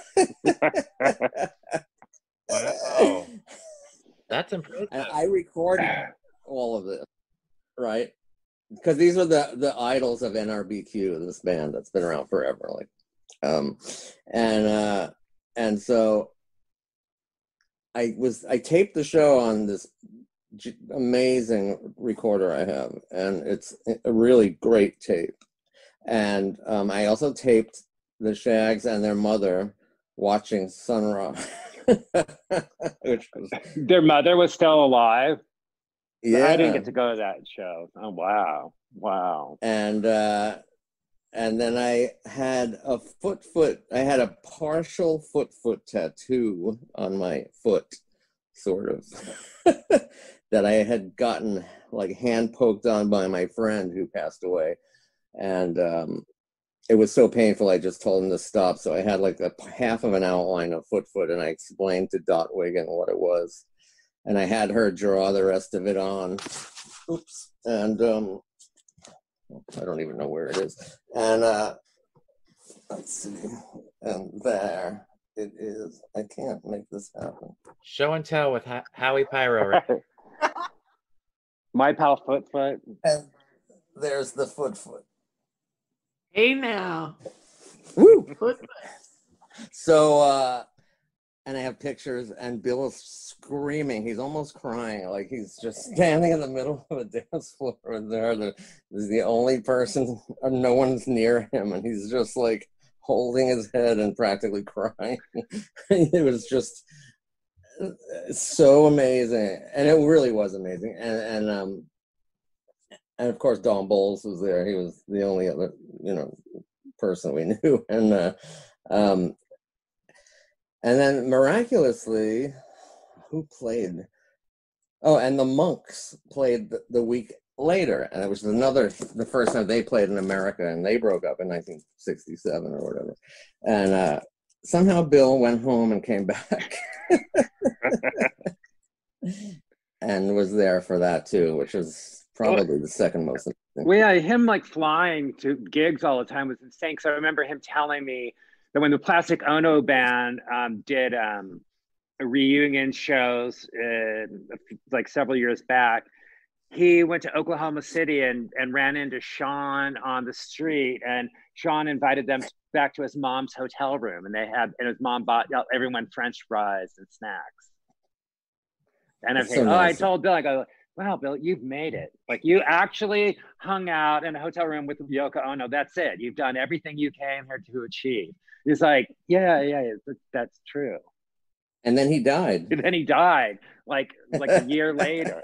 Wow. That's impressive. And I recorded all of this, right? Because these were the idols of NRBQ, this band that's been around forever. And so I taped the show on this amazing recorder I have, and it's a really great tape. And I also taped the Shags and their mother watching Sun Ra. Their mother was still alive? Yeah. I didn't get to go to that show. Oh, wow. And then I had a partial foot tattoo on my foot, sort of, that I had gotten hand poked on by my friend who passed away. And it was so painful, I just told him to stop. So I had like a half of an outline of Foot, and I explained to Dot Wiggin what it was. And I had her draw the rest of it on. Oops. And I don't even know where it is. And let's see. And there it is. I can't make this happen. Show and tell with Howie Pyro. Right? My pal Foot. And there's the Foot. Hey now. Woo! Foot. So, and I have pictures, and Bill is screaming. He's almost crying. Like he's just standing in the middle of a dance floor there. There's the only person, or no one's near him, and he's just like holding his head and practically crying. It was just so amazing. And it really was amazing. And of course, Don Bowles was there. He was the only other, person we knew. And then miraculously, who played? Oh, and the Monks played the week later. And it was the first time they played in America, and they broke up in 1967 or whatever. And somehow Bill went home and came back. And was there for that too, which is probably the second most interesting. Well, yeah, him like flying to gigs all the time was insane. Because I remember him telling me that when the Plastic Ono band did reunion shows like several years back, he went to Oklahoma City and ran into Sean on the street, and Sean invited them back to his mom's hotel room, and his mom bought everyone French fries and snacks. And I told Bill, I go, wow, Bill, you've made it. Like, you actually hung out in a hotel room with Yoko Ono. That's it. You've done everything you came here to achieve. He's like, yeah, that's true. And then he died. Like a year later.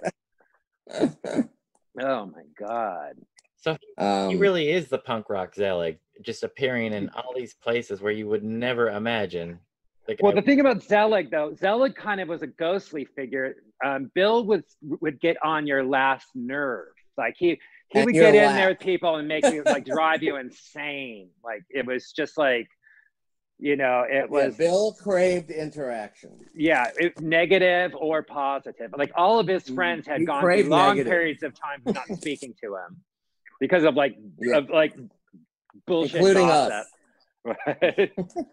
Oh my God. So he really is the punk rock Zelig, just appearing in all these places where you would never imagine. The thing about Zelig, though, Zelig kind of was a ghostly figure. Bill would get on your last nerve. Like he would get in there with people and make you like drive you insane. Like it was just like, it was. Yeah, Bill craved interaction. Yeah, negative or positive. Like all of his friends had gone through long periods of time of not speaking to him because of bullshit, including gossip. Us. Right.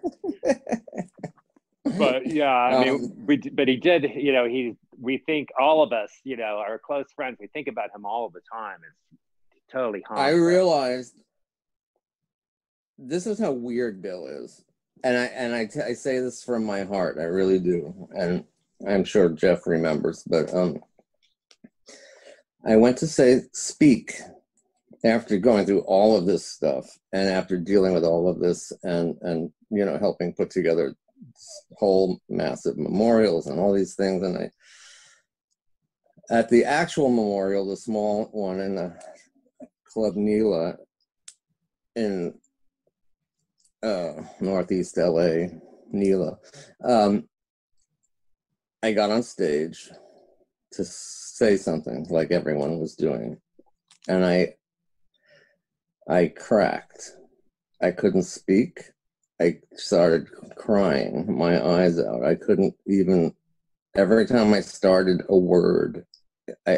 But yeah, but he did, we think all of us, our close friends, we think about him all the time. It's totally haunted. I realized this is how weird Bill is. And I say this from my heart. I really do. And I'm sure Jeff remembers, but I went to speak after going through all of this stuff and after dealing with all of this and helping put together whole massive memorials and all these things. And at the actual memorial, the small one in the Club Nila in Northeast LA, Nila, I got on stage to say something like everyone was doing, and I cracked. I couldn't speak. I started crying my eyes out. I couldn't even, every time I started a word, I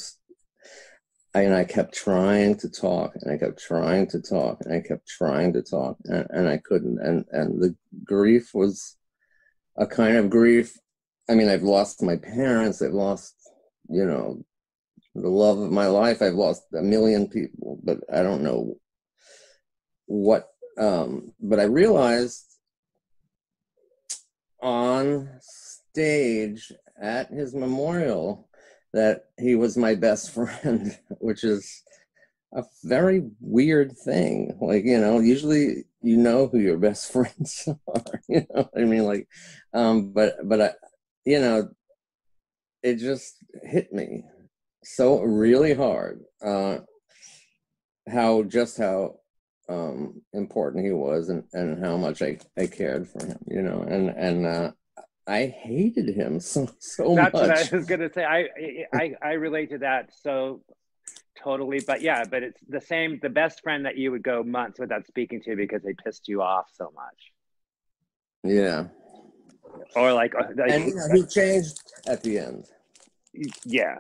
kept trying to talk, and I kept trying to talk, and I kept trying to talk, and I couldn't. And the grief was a kind of grief. I mean, I've lost my parents. I've lost, the love of my life. I've lost a million people, but I don't know what. But I realized on stage at his memorial that he was my best friend, which is a very weird thing. Like, usually who your best friends are, I mean? Like, but it just hit me so really hard, how important he was and how much I cared for him, and I hated him so That's much. what I was gonna say. I relate to that. So totally. But yeah, but it's the best friend that you would go months without speaking to because they pissed you off so much. Yeah. Or like and he changed at the end. Yeah.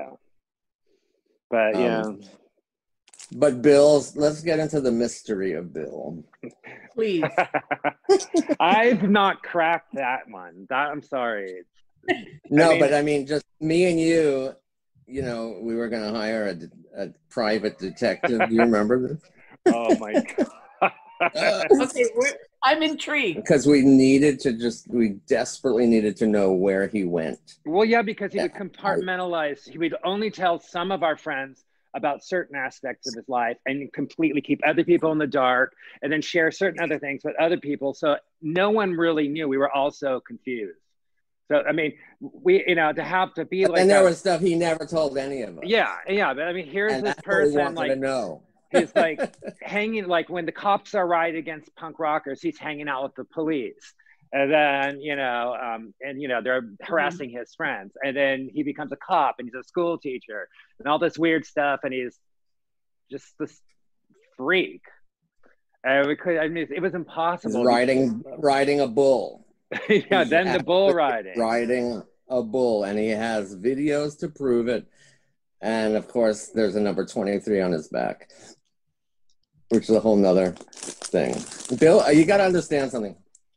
But But Bill's, let's get into the mystery of Bill. Please. I've not cracked that one. I'm sorry. No, but I mean, just me and you, we were going to hire a private detective. Do you remember this? Oh my God. Okay, I'm intrigued. Because we desperately needed to know where he went. Well, yeah, because he would compartmentalize. He would only tell some of our friends about certain aspects of his life and completely keep other people in the dark, and then share certain other things with other people. So no one really knew. We were all so confused. So, I mean, to have to be like, and there was stuff he never told any of us. Yeah. But I mean, here's this person like, know. He's like hanging, like when the cops are right against punk rockers, he's hanging out with the police. And then, they're harassing his friends. And then he becomes a cop and he's a school teacher and all this weird stuff. And he's just this freak. And it was impossible. Riding a bull. Yeah, then the bull riding. Riding a bull. And he has videos to prove it. And of course, there's a number 23 on his back, which is a whole nother thing. Bill, you got to understand something.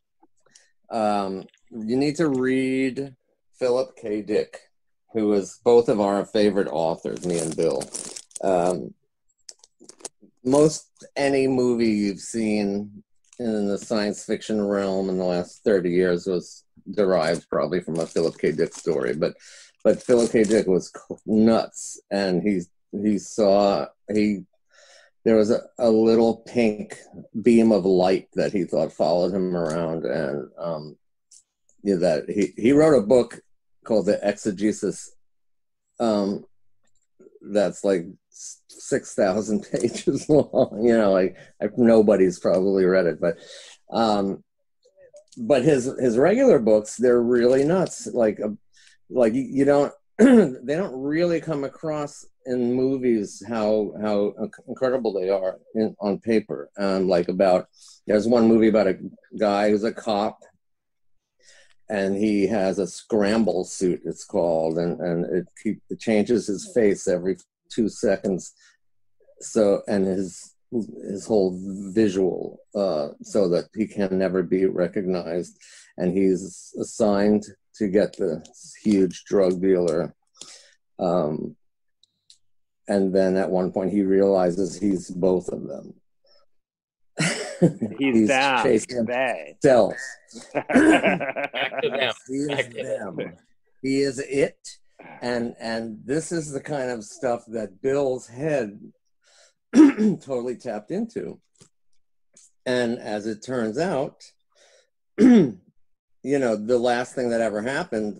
You need to read Philip K. Dick, who was both of our favorite authors, me and Bill. Most any movie you've seen in the science fiction realm in the last 30 years was derived probably from a Philip K. Dick story. But Philip K. Dick was nuts, and there was a little pink beam of light that he thought followed him around, and that he wrote a book called The Exegesis that's like 6,000 pages long. Nobody's probably read it, but his regular books, they're really nuts. You don't they don't really come across in movies how incredible they are on paper. There's one movie about a guy who's a cop, and he has a scramble suit, it's called, and it changes his face every 2 seconds. So, and his whole visual, so that he can never be recognized. And he's assigned to get the huge drug dealer. And then at one point he realizes he's both of them. He's down. Chasing himself. He is it. And this is the kind of stuff that Bill's head totally tapped into. And as it turns out, the last thing that ever happened,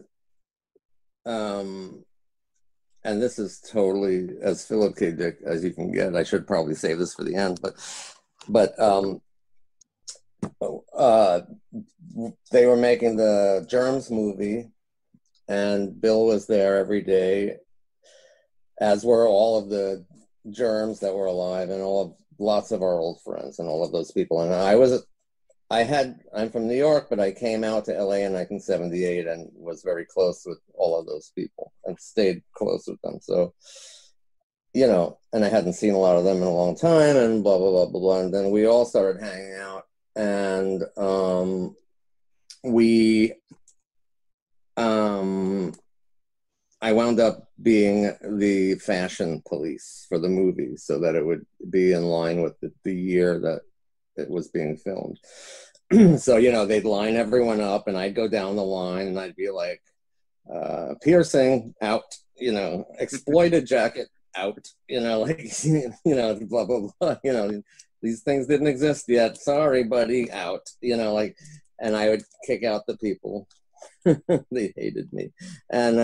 and this is totally as Philip K. Dick as you can get. I should probably save this for the end, but they were making the Germs movie, and Bill was there every day, as were all of the Germs that were alive, and lots of our old friends and all of those people. And I'm from New York, but I came out to LA in 1978 and was very close with all of those people and stayed close with them. So, and I hadn't seen a lot of them in a long time, and blah, blah, blah, blah, blah. And then we all started hanging out, and I wound up being the fashion police for the movie so that it would be in line with the year that it was being filmed. So, they'd line everyone up, and I'd go down the line, and I'd be like, piercing out, exploited jacket out, blah, blah, blah, these things didn't exist yet. Sorry, buddy, out, and I would kick out the people. They hated me. And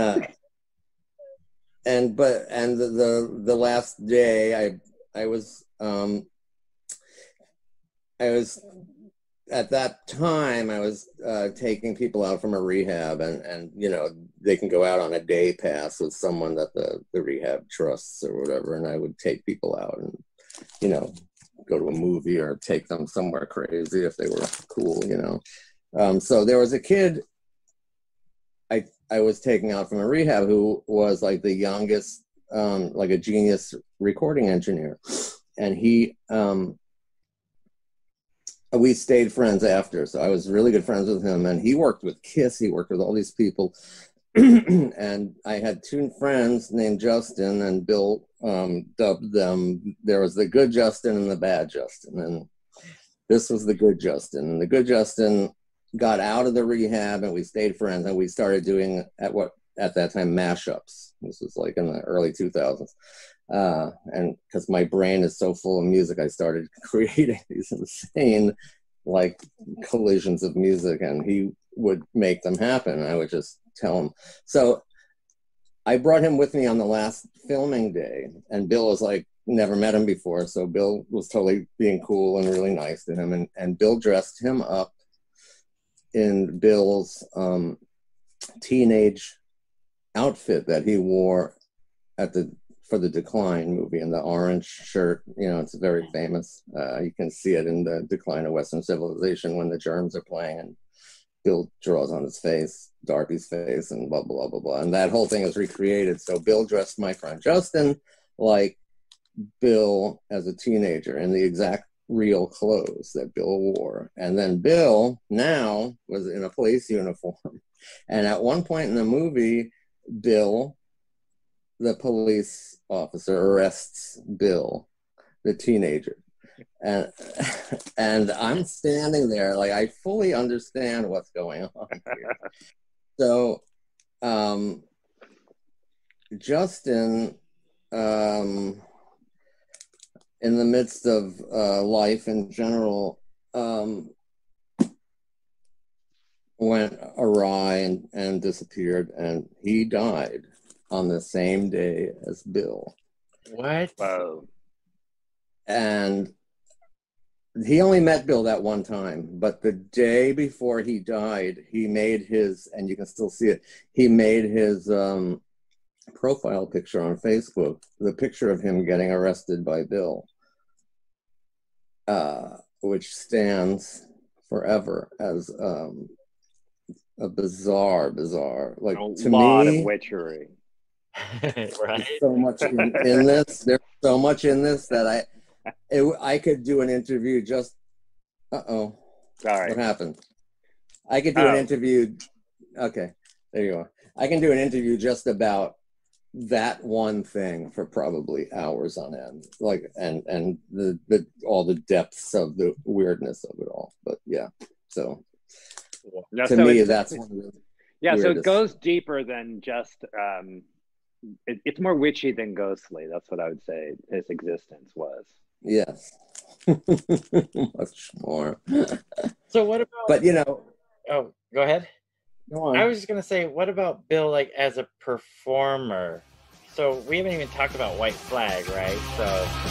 the last day I was at that time, I was taking people out from a rehab, and you know, they can go out on a day pass with someone that the rehab trusts or whatever, and I would take people out and, you know, go to a movie or take them somewhere crazy if they were cool, you know. So there was a kid I was taking out from a rehab who was like the youngest, like a genius recording engineer, and he we stayed friends after. So I was really good friends with him, and he worked with Kiss. He worked with all these people. And I had two friends named Justin, and Bill dubbed them. There was the good Justin and the bad Justin. And this was the good Justin. And the good Justin got out of the rehab, and we stayed friends, and we started doing at that time mashups. This was like in the early 2000s. And because my brain is so full of music, I started creating these insane like collisions of music, and he would make them happen. And I would just tell him. So I brought him with me on the last filming day, and Bill was like, never met him before. So Bill was totally being cool and really nice to him. And Bill dressed him up in Bill's teenage outfit that he wore for the Decline movie, in the orange shirt. You know, it's very famous. You can see it in the Decline of Western Civilization when the germs are playing, and Bill draws on his face, Darby's face, and blah, blah, blah, blah. And that whole thing is recreated. So Bill dressed my friend Justin like Bill as a teenager in the exact real clothes that Bill wore. And then Bill now was in a police uniform. And at one point in the movie, Bill, the police officer, arrests Bill, the teenager. And I'm standing there like I fully understand what's going on here. So Justin, in the midst of life in general, went awry and disappeared, and he died on the same day as Bill. What? Wow. And he only met Bill that one time, but the day before he died, he made his, and you can still see it, he made his profile picture on Facebook, the picture of him getting arrested by Bill, which stands forever as a bizarre, like, a to lot me, of witchery. Right. so much in this. There's so much in this that I could do an interview just. Sorry. What happened? I could do an interview. Okay, there you are. I can do an interview just about that one thing for probably hours on end, like and the all the depths of the weirdness of it all. But yeah, so to me, that's one of the weirdest. So it goes deeper than just. It's more witchy than ghostly. That's what I would say his existence was. Yes. Much more. So what about? But you know. Oh, go ahead. Go on. I was just gonna say, what about Bill, like as a performer? So we haven't even talked about White Flag, right? So.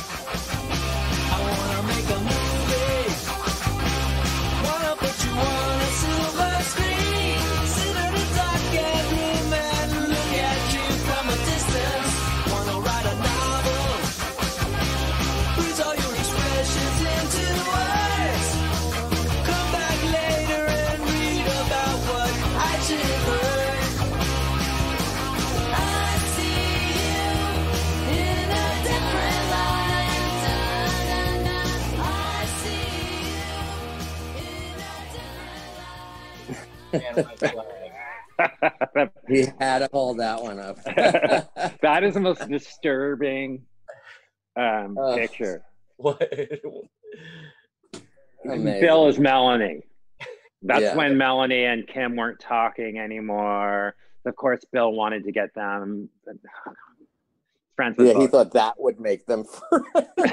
I wanna make a movie. Wanna put you on a silver screen. Sit in a dark room and look at you from a distance. Wanna write a novel. Put all your expressions into words. Come back later and read about what I should have heard. I see you in a different light. I see you in a different light. He had to hold that one up. That is the most disturbing picture. What? Amazing. Bill is Melanie. That's when Melanie and Kim weren't talking anymore. Of course, Bill wanted to get them friends with he thought that would make them friends.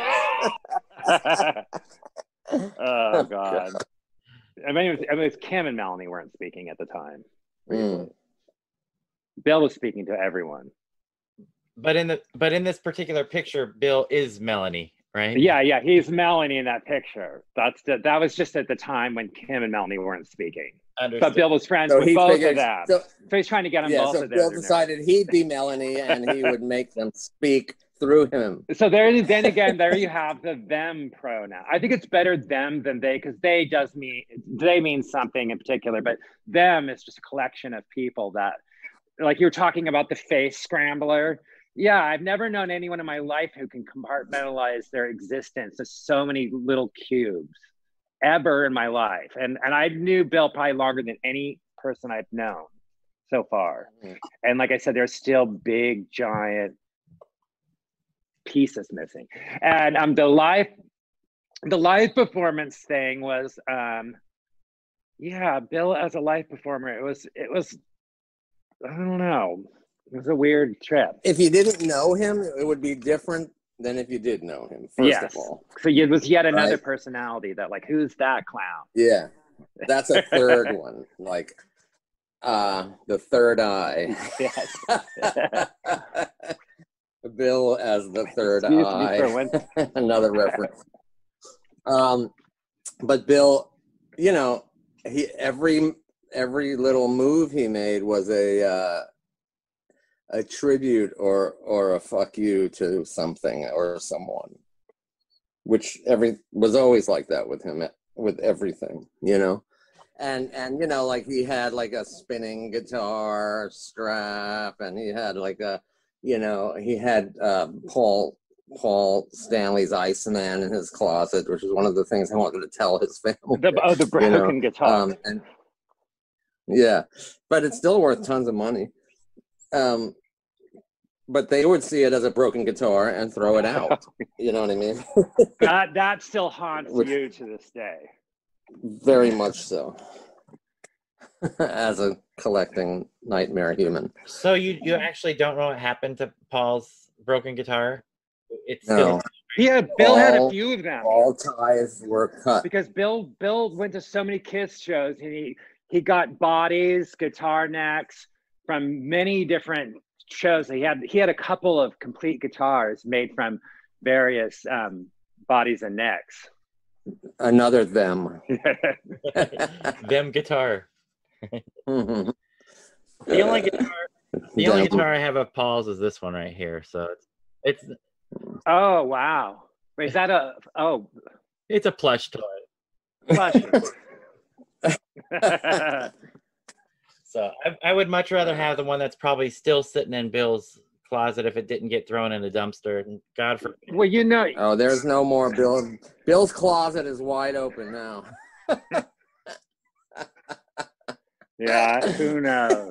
Oh God. I mean, it was Kim and Melanie weren't speaking at the time. Really. Bill was speaking to everyone. But in this particular picture, Bill is Melanie, right? Yeah, he's Melanie in that picture. That was just at the time when Kim and Melanie weren't speaking. Understood. But Bill was friends with both of them. So he's trying to get them both of them. Bill decided he'd be Melanie and he would make them speak through him. So then again, there you have the them pronoun. I think it's better them than they, because they mean something in particular, but them is just a collection of people that, like you're talking about the face scrambler. Yeah, I've never known anyone in my life who can compartmentalize their existence as so many little cubes ever in my life. And I knew Bill probably longer than any person I've known so far. And like I said, there's still big, giant pieces missing. And the live performance thing was, Bill as a live performer, it was, I don't know. It was a weird trip. If you didn't know him, it would be different than if you did know him, first of all. So it was yet another personality that, like, who's that clown? Yeah. That's a third one. Like, the third eye. Yes. Bill as the third eye. Another reference. But Bill, you know, every little move he made was a tribute or a fuck you to something or someone, which was always like that with him, with everything, you know. And you know, like he had like a spinning guitar strap, and he had like he had Paul Stanley's Iceman in his closet, which was one of the things I wanted to tell his family. The broken guitar. Yeah, but it's still worth tons of money. But they would see it as a broken guitar and throw it out. You know what I mean? that still haunts you to this day. Very much so. As a collecting nightmare human. So you actually don't know what happened to Paul's broken guitar? It's still Bill had a few of them. All ties were cut. Because Bill went to so many Kiss shows, and he got bodies, guitar necks from many different shows. He had a couple of complete guitars made from various bodies and necks. Another them. Them guitar. Mm-hmm. The only guitar I have of Paul's is this one right here. So it's oh wow. Wait, is that it's a plush toy. Plush. So I would much rather have the one that's probably still sitting in Bill's closet if it didn't get thrown in a dumpster. And God forbid. Well, you know. Oh, there's no more Bill. Bill's closet is wide open now. Yeah, who knows?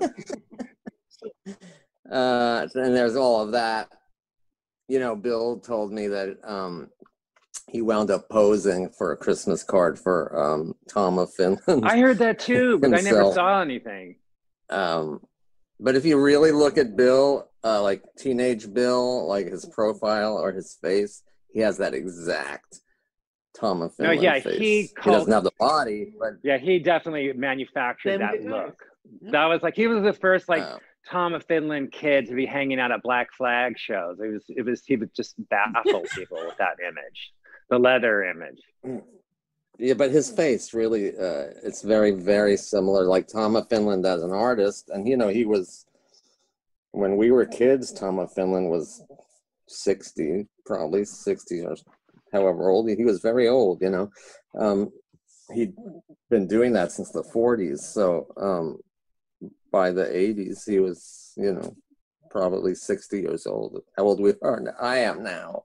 And there's all of that. You know, Bill told me that he wound up posing for a Christmas card for Tom of Finland. I heard that too, but I never saw anything. But if you really look at Bill, like teenage Bill, like his profile or his face, he has that exact Tom of Finland face. He doesn't have the body, but yeah, he definitely manufactured that look. That was like, he was the first Tom of Finland kid to be hanging out at Black Flag shows. He would just baffle people with that image, the leather image. Yeah, but his face really, it's very, very similar. Like Tom of Finland as an artist, and you know, he was, when we were kids, Tom of Finland was 60, probably 60 or however old. He was very old, you know. He'd been doing that since the 40s, so by the 80s, he was, you know, probably 60 years old. How old we are now? I am now.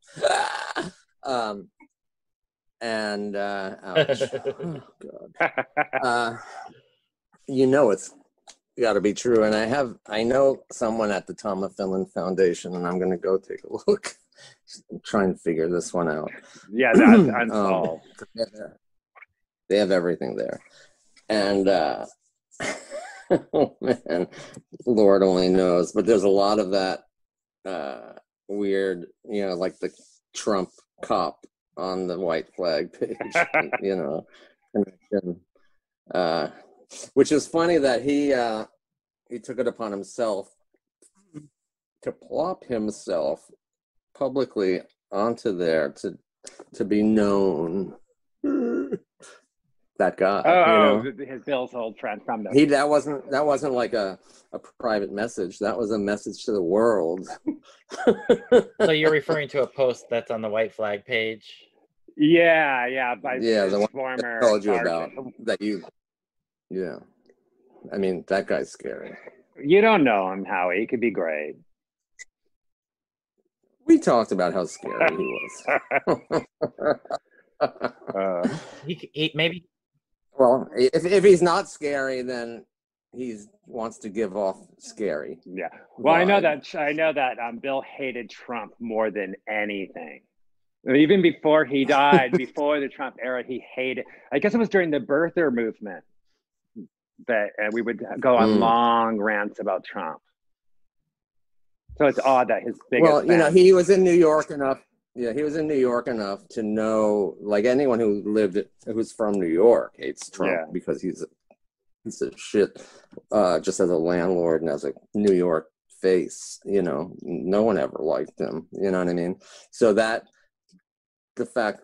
And ouch. Oh, God. You know, it's got to be true. And I know someone at the Tom of Finland Foundation, and I'm going to go take a look. Try and figure this one out. Yeah, that's unsolved. They have everything there. And oh man, Lord only knows. But there's a lot of that weird, you know, like the Trump cop on the white flag page, you know, connection. Which is funny that he took it upon himself to plop himself publicly onto there to to be known. That guy. His Bill's old friend from the. That wasn't like a private message. That was a message to the world. So you're referring to a post that's on the White Flag page? Yeah. The one former I told you sergeant. about that you. Yeah, I mean that guy's scary. You don't know him, Howie. He could be great. We talked about how scary he was. He maybe. Well, if he's not scary, then he wants to give off scary. Yeah. Well, vibe. I know that Bill hated Trump more than anything. Even before he died, before the Trump era, he hated. I guess it was during the birther movement that we would go on long rants about Trump. So it's odd that his biggest. Well, he was in New York enough. Yeah, he was in New York enough to know, like anyone who's from New York hates Trump because he's a piece of shit, just as a landlord and as a New York face. No one ever liked him. You know what I mean? So that the fact,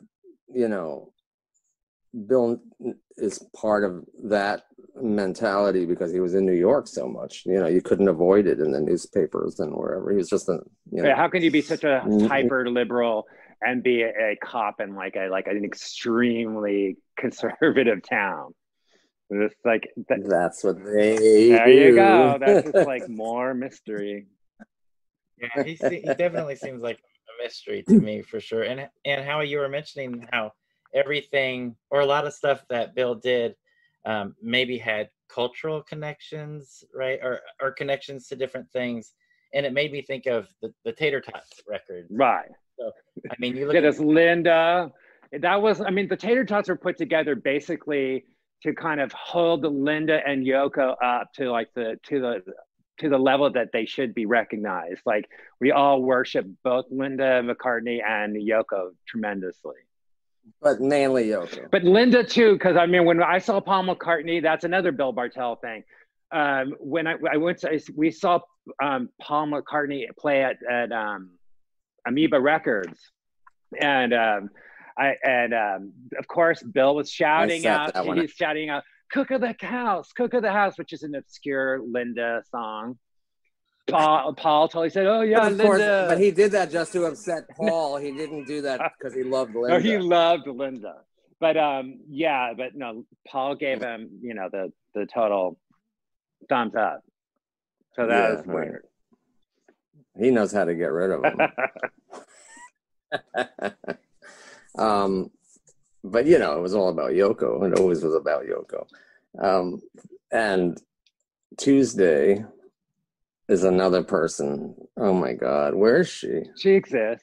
Bill is part of that mentality because he was in New York so much. You couldn't avoid it in the newspapers and wherever. He was just how can you be such a hyper liberal and be a cop in like an extremely conservative town? It's like that's what they there do. You go. That's just like more mystery. Yeah, he definitely seems like a mystery to me for sure. And how you were mentioning how everything or a lot of stuff that Bill did maybe had cultural connections, right? Or connections to different things. And it made me think of the Tater Tots record. Right. So, I mean, you look at this Linda. That was, the Tater Tots were put together basically to kind of hold Linda and Yoko up to like to the level that they should be recognized. Like we all worship both Linda McCartney and Yoko tremendously. But mainly Yoko. But Linda too, because when I saw Paul McCartney, that's another Bill Bartell thing. When we saw Paul McCartney play at Amoeba Records, and of course Bill was shouting out. He's shouting out, "Cook of the House," which is an obscure Linda song. Paul totally said, "Oh yeah, Linda." Course, but he did that just to upset Paul. He didn't do that because he loved Linda. Oh, he loved Linda. But but no, Paul gave him, the total thumbs up. So that was weird. He knows how to get rid of him. But it was all about Yoko. It always was about Yoko. And Tuesday is another person. Oh my God, where is she? She exists.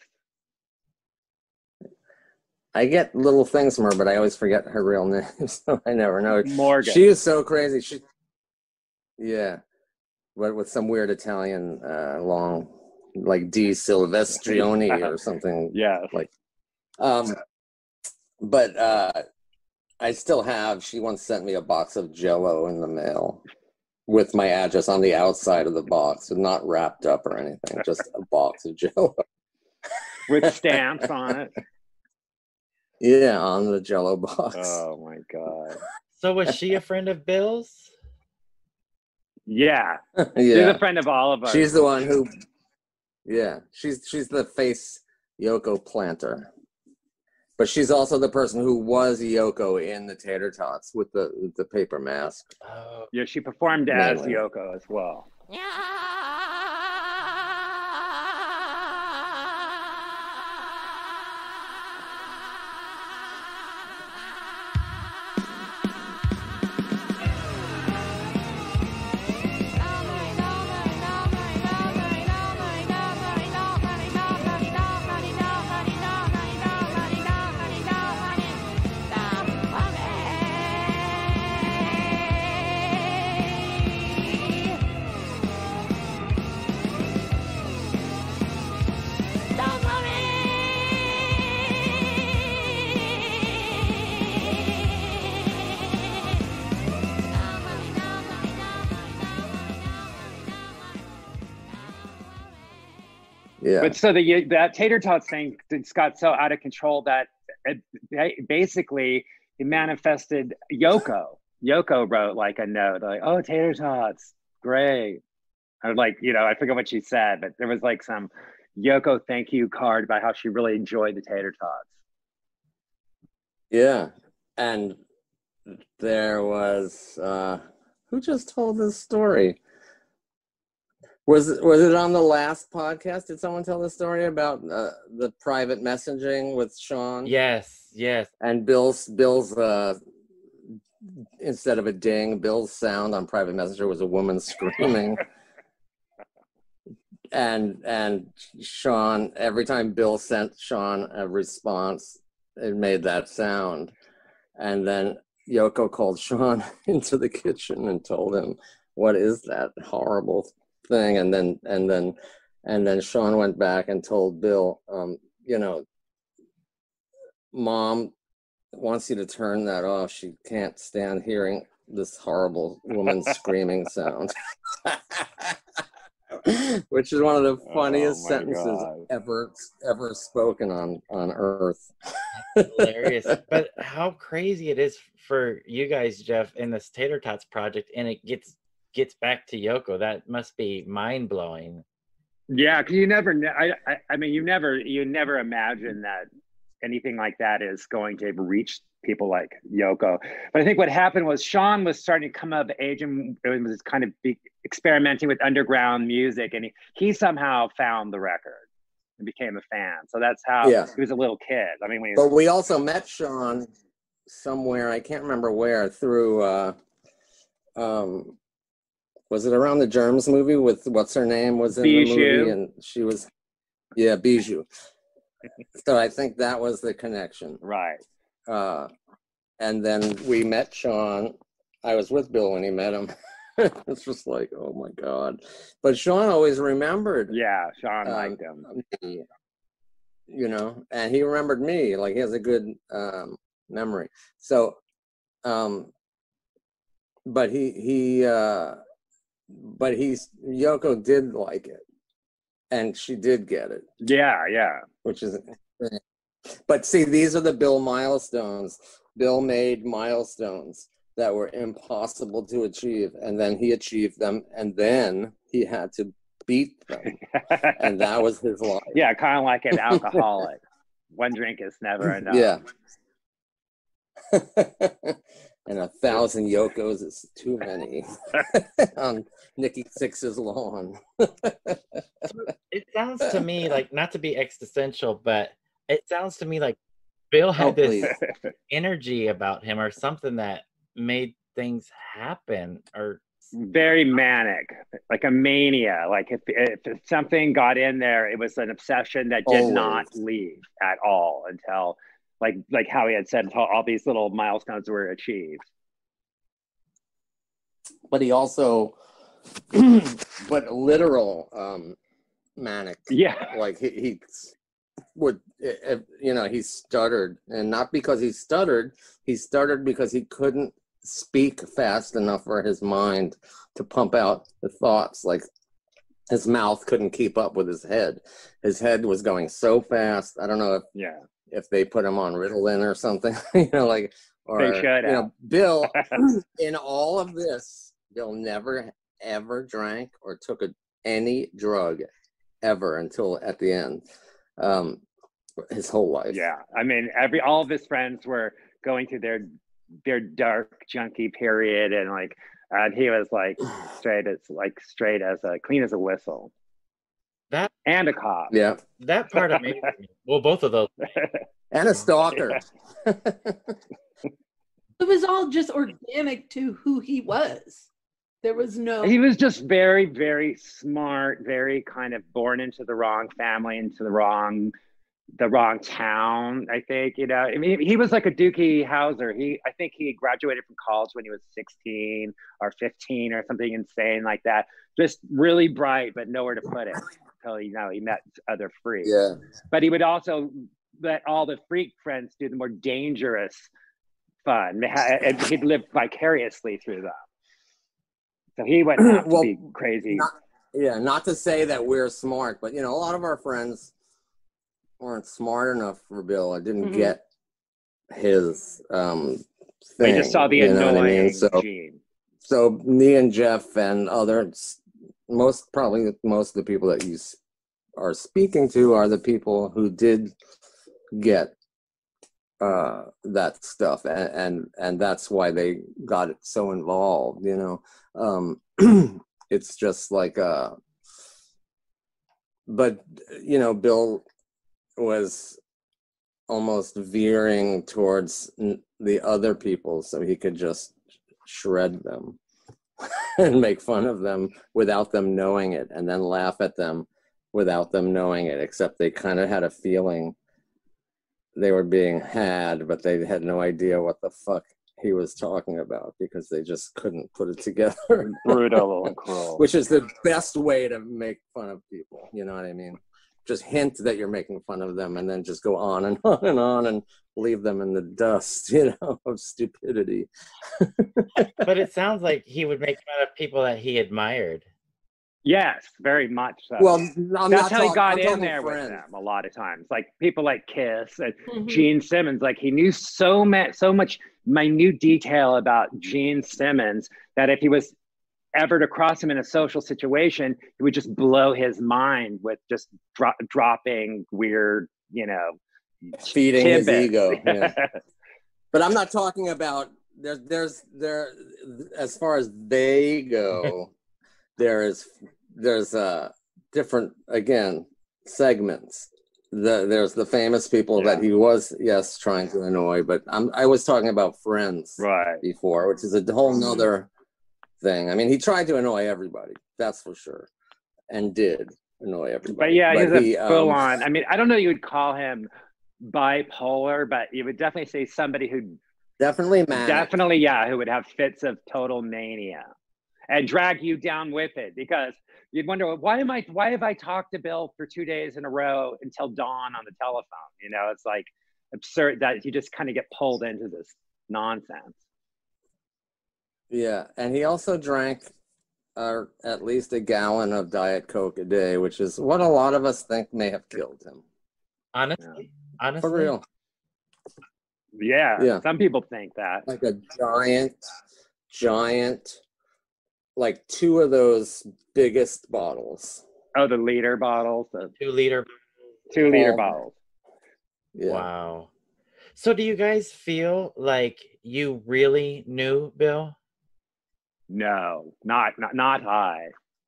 I get little things from her, but I always forget her real name, so I never know. Morgan. She is so crazy. But with some weird Italian long, like Di Silvestrione or something. Yeah. But I still have. She once sent me a box of Jell-O in the mail with my address on the outside of the box, not wrapped up or anything, just a box of Jell-O with stamps on it. Yeah, on the Jell-O box. Oh my God. So was she a friend of Bill's? Yeah. She's a friend of all of us. She's the one who, she's the face Yoko planter. But she's also the person who was Yoko in the Tater Tots with the paper mask. Oh. Yeah, she performed as Yoko as well. Yeah. But so that tater tots thing, it's got so out of control that basically it manifested Yoko. Yoko wrote like a note like, "Oh, tater tots, great." I was like, I forget what she said, but there was like some Yoko thank you card about how she really enjoyed the tater tots. Yeah. And there was who just told this story? Was it on the last podcast? Did someone tell the story about the private messaging with Sean? Yes. And Bill's instead of a ding, Bill's sound on private messenger was a woman screaming. and Sean, every time Bill sent Sean a response, it made that sound. And then Yoko called Sean into the kitchen and told him, "What is that horrible thing?" And then Sean went back and told Bill, Mom wants you to turn that off. She can't stand hearing this horrible woman screaming sound. Which is one of the funniest sentences ever spoken on Earth. Hilarious. But how crazy it is for you guys, Jeff, in this Tater Tots project, and it gets back to Yoko. That must be mind blowing. Yeah, because you never know. I mean, you never imagine that anything like that is going to reach people like Yoko. But I think what happened was Sean was starting to come of age and was kind of experimenting with underground music, and he somehow found the record and became a fan. So that's how he was a little kid. I mean, but we also met Sean somewhere, I can't remember where, through was it around the Germs movie with what's her name was in Bijou. the movie, and she was Bijou. So I think that was the connection. Right. And then we met Sean. I was with Bill when he met him. It's just like, oh my God. But Sean always remembered. Yeah, Sean liked him. And he remembered me. Like, he has a good memory. So, but Yoko did like it. And she did get it. Yeah. Which is, but see, these are the Bill milestones. Bill made milestones that were impossible to achieve, and then he achieved them, and then he had to beat them, and that was his life. Yeah, kind of like an alcoholic. One drink is never enough. Yeah. And 1,000 Yokos is too many on Nikki Sixx's lawn. It sounds to me like, not to be existential, but it sounds to me like Bill had this energy about him or something that made things happen, or very manic, like a mania. Like if something got in there, it was an obsession that did not leave at all until like Howie had said, until all these little milestones were achieved. But he also, but literal manic. Yeah. Like he would, he stuttered, and not because he stuttered because he couldn't speak fast enough for his mind to pump out the thoughts. Like, his mouth couldn't keep up with his head. His head was going so fast. I don't know if they put him on Ritalin or something, or they should have. Bill, in all of this, Bill never ever drank or took any drug ever until at the end. His whole life. Yeah, I mean, all of his friends were going through their dark junkie period, and he was like straight as clean as a whistle. That and a cop. Yeah, that part of me. Well, both of those. And a stalker. It was all just organic to who he was. There was no. He was just very, very smart, very kind of born into the wrong family, into the wrong town. I think, I mean, he was like a Dookie Howser. I think he graduated from college when he was 16 or 15 or something insane like that. Just really bright, but nowhere to put it until he met other freaks. Yeah. But he would also let all the freak friends do the more dangerous fun, and he'd live vicariously through them. So he went to be crazy. Yeah, not to say that we're smart, but, you know, a lot of our friends weren't smart enough for Bill. I didn't get his thing. They just saw the annoying Gene. So me and Jeff and others, probably most of the people that you are speaking to are the people who did get that stuff, and that's why they got it so involved, you know. It's just like but you know, Bill was almost veering towards the other people so he could just shred them and make fun of them without them knowing it, and then laugh at them without them knowing it, except they kind of had a feeling they were being had, but they had no idea what the fuck he was talking about because they just couldn't put it together. Brutal and cruel. Which is the best way to make fun of people, you know what I mean? Just hint that you're making fun of them and then just go on and on and on and leave them in the dust, you know, of stupidity. But it sounds like he would make fun of people that he admired. Yes, very much so. Well, that's how he got in there with them a lot of times. Like people like Kiss and Gene Simmons. Like he knew so much minute detail about Gene Simmons that if he was ever to cross him in a social situation, it would just blow his mind with just dropping weird, you know, feeding his ego. Yeah. But I'm not talking about there's as far as they go. There's different, again, segments. There's the famous people that he was, yes, trying to annoy, but I was talking about friends before, which is a whole nother thing. I mean, he tried to annoy everybody, that's for sure, and did annoy everybody. But yeah, he's a full on. I mean, I don't know you would call him bipolar, but you would definitely say somebody who definitely who would have fits of total mania and drag you down with it, because you'd wonder, why have I talked to Bill for 2 days in a row until dawn on the telephone? You know, it's like absurd that you just kind of get pulled into this nonsense. Yeah, and he also drank at least a gallon of Diet Coke a day, which is what a lot of us think may have killed him. Honestly? For real. Yeah, some people think that. Like a giant, like 2 of those biggest bottles. Oh, the liter bottles? The 2 liter. 2 liter bottles. Yeah. Wow. So do you guys feel like you really knew Bill? No, not high.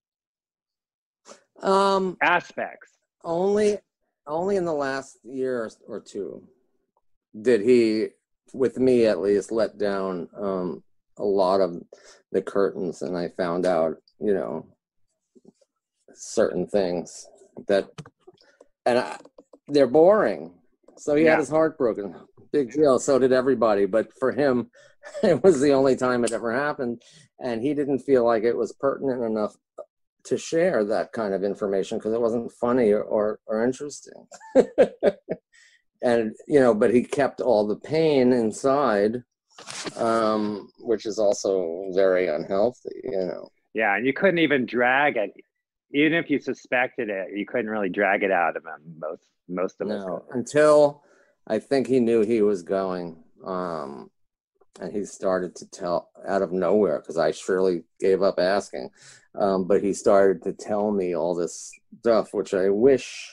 Aspects. Only in the last year or two did he, with me at least, let down a lot of the curtains, and I found out, you know, certain things that, and they're boring. So he had his heart broken. Big deal. So did everybody. But for him, it was the only time it ever happened, and he didn't feel like it was pertinent enough to share that kind of information because it wasn't funny or interesting. And, you know, but he kept all the pain inside, which is also very unhealthy, you know. Yeah, and you couldn't even drag it. Even if you suspected it, you couldn't really drag it out of him, most of us. No, until I think he knew he was going. And he started to tell out of nowhere, because I surely gave up asking. But he started to tell me all this stuff, which I wish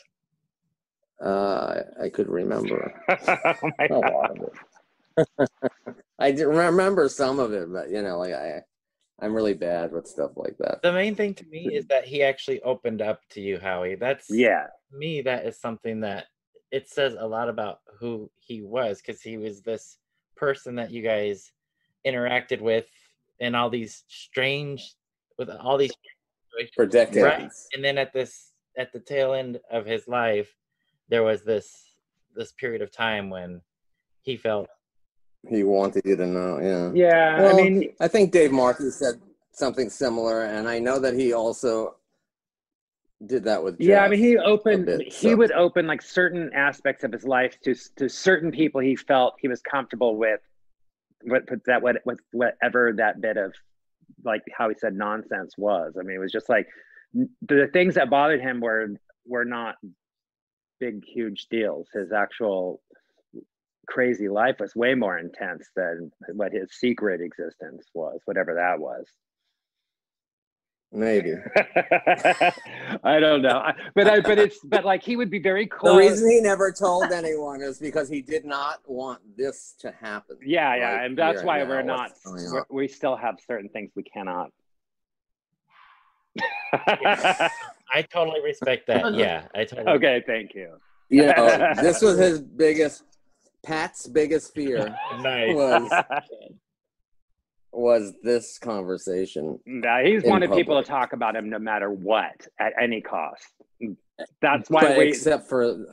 I could remember. Oh my God. A lot of it. I did remember some of it, but, you know, like I'm really bad with stuff like that. The main thing to me is that he actually opened up to you, Howie. That's, to me, that is something that it says a lot about who he was, because he was this person that you guys interacted with in all these strange situations for decades. Right? And then at the tail end of his life, there was this period of time when he felt he wanted you to know. Yeah. Well, I mean, I think Dave Markey said something similar, and I know that he also did that with Jeff. Yeah, I mean, he would open like certain aspects of his life to certain people he felt he was comfortable with whatever that bit of, like how he said, nonsense was. I mean, it was just like the things that bothered him were not big, huge deals. His actual crazy life was way more intense than what his secret existence was, whatever that was. Maybe. I don't know. But like he would be very close. The reason he never told anyone is because he did not want this to happen. Yeah, right and that's why we still have certain things we cannot. I totally respect that. Yeah, I totally. Okay, thank you. You know, this was Pat's biggest fear. Nice. Was this conversation. No, he's wanted people to talk about him no matter what, at any cost. That's why except for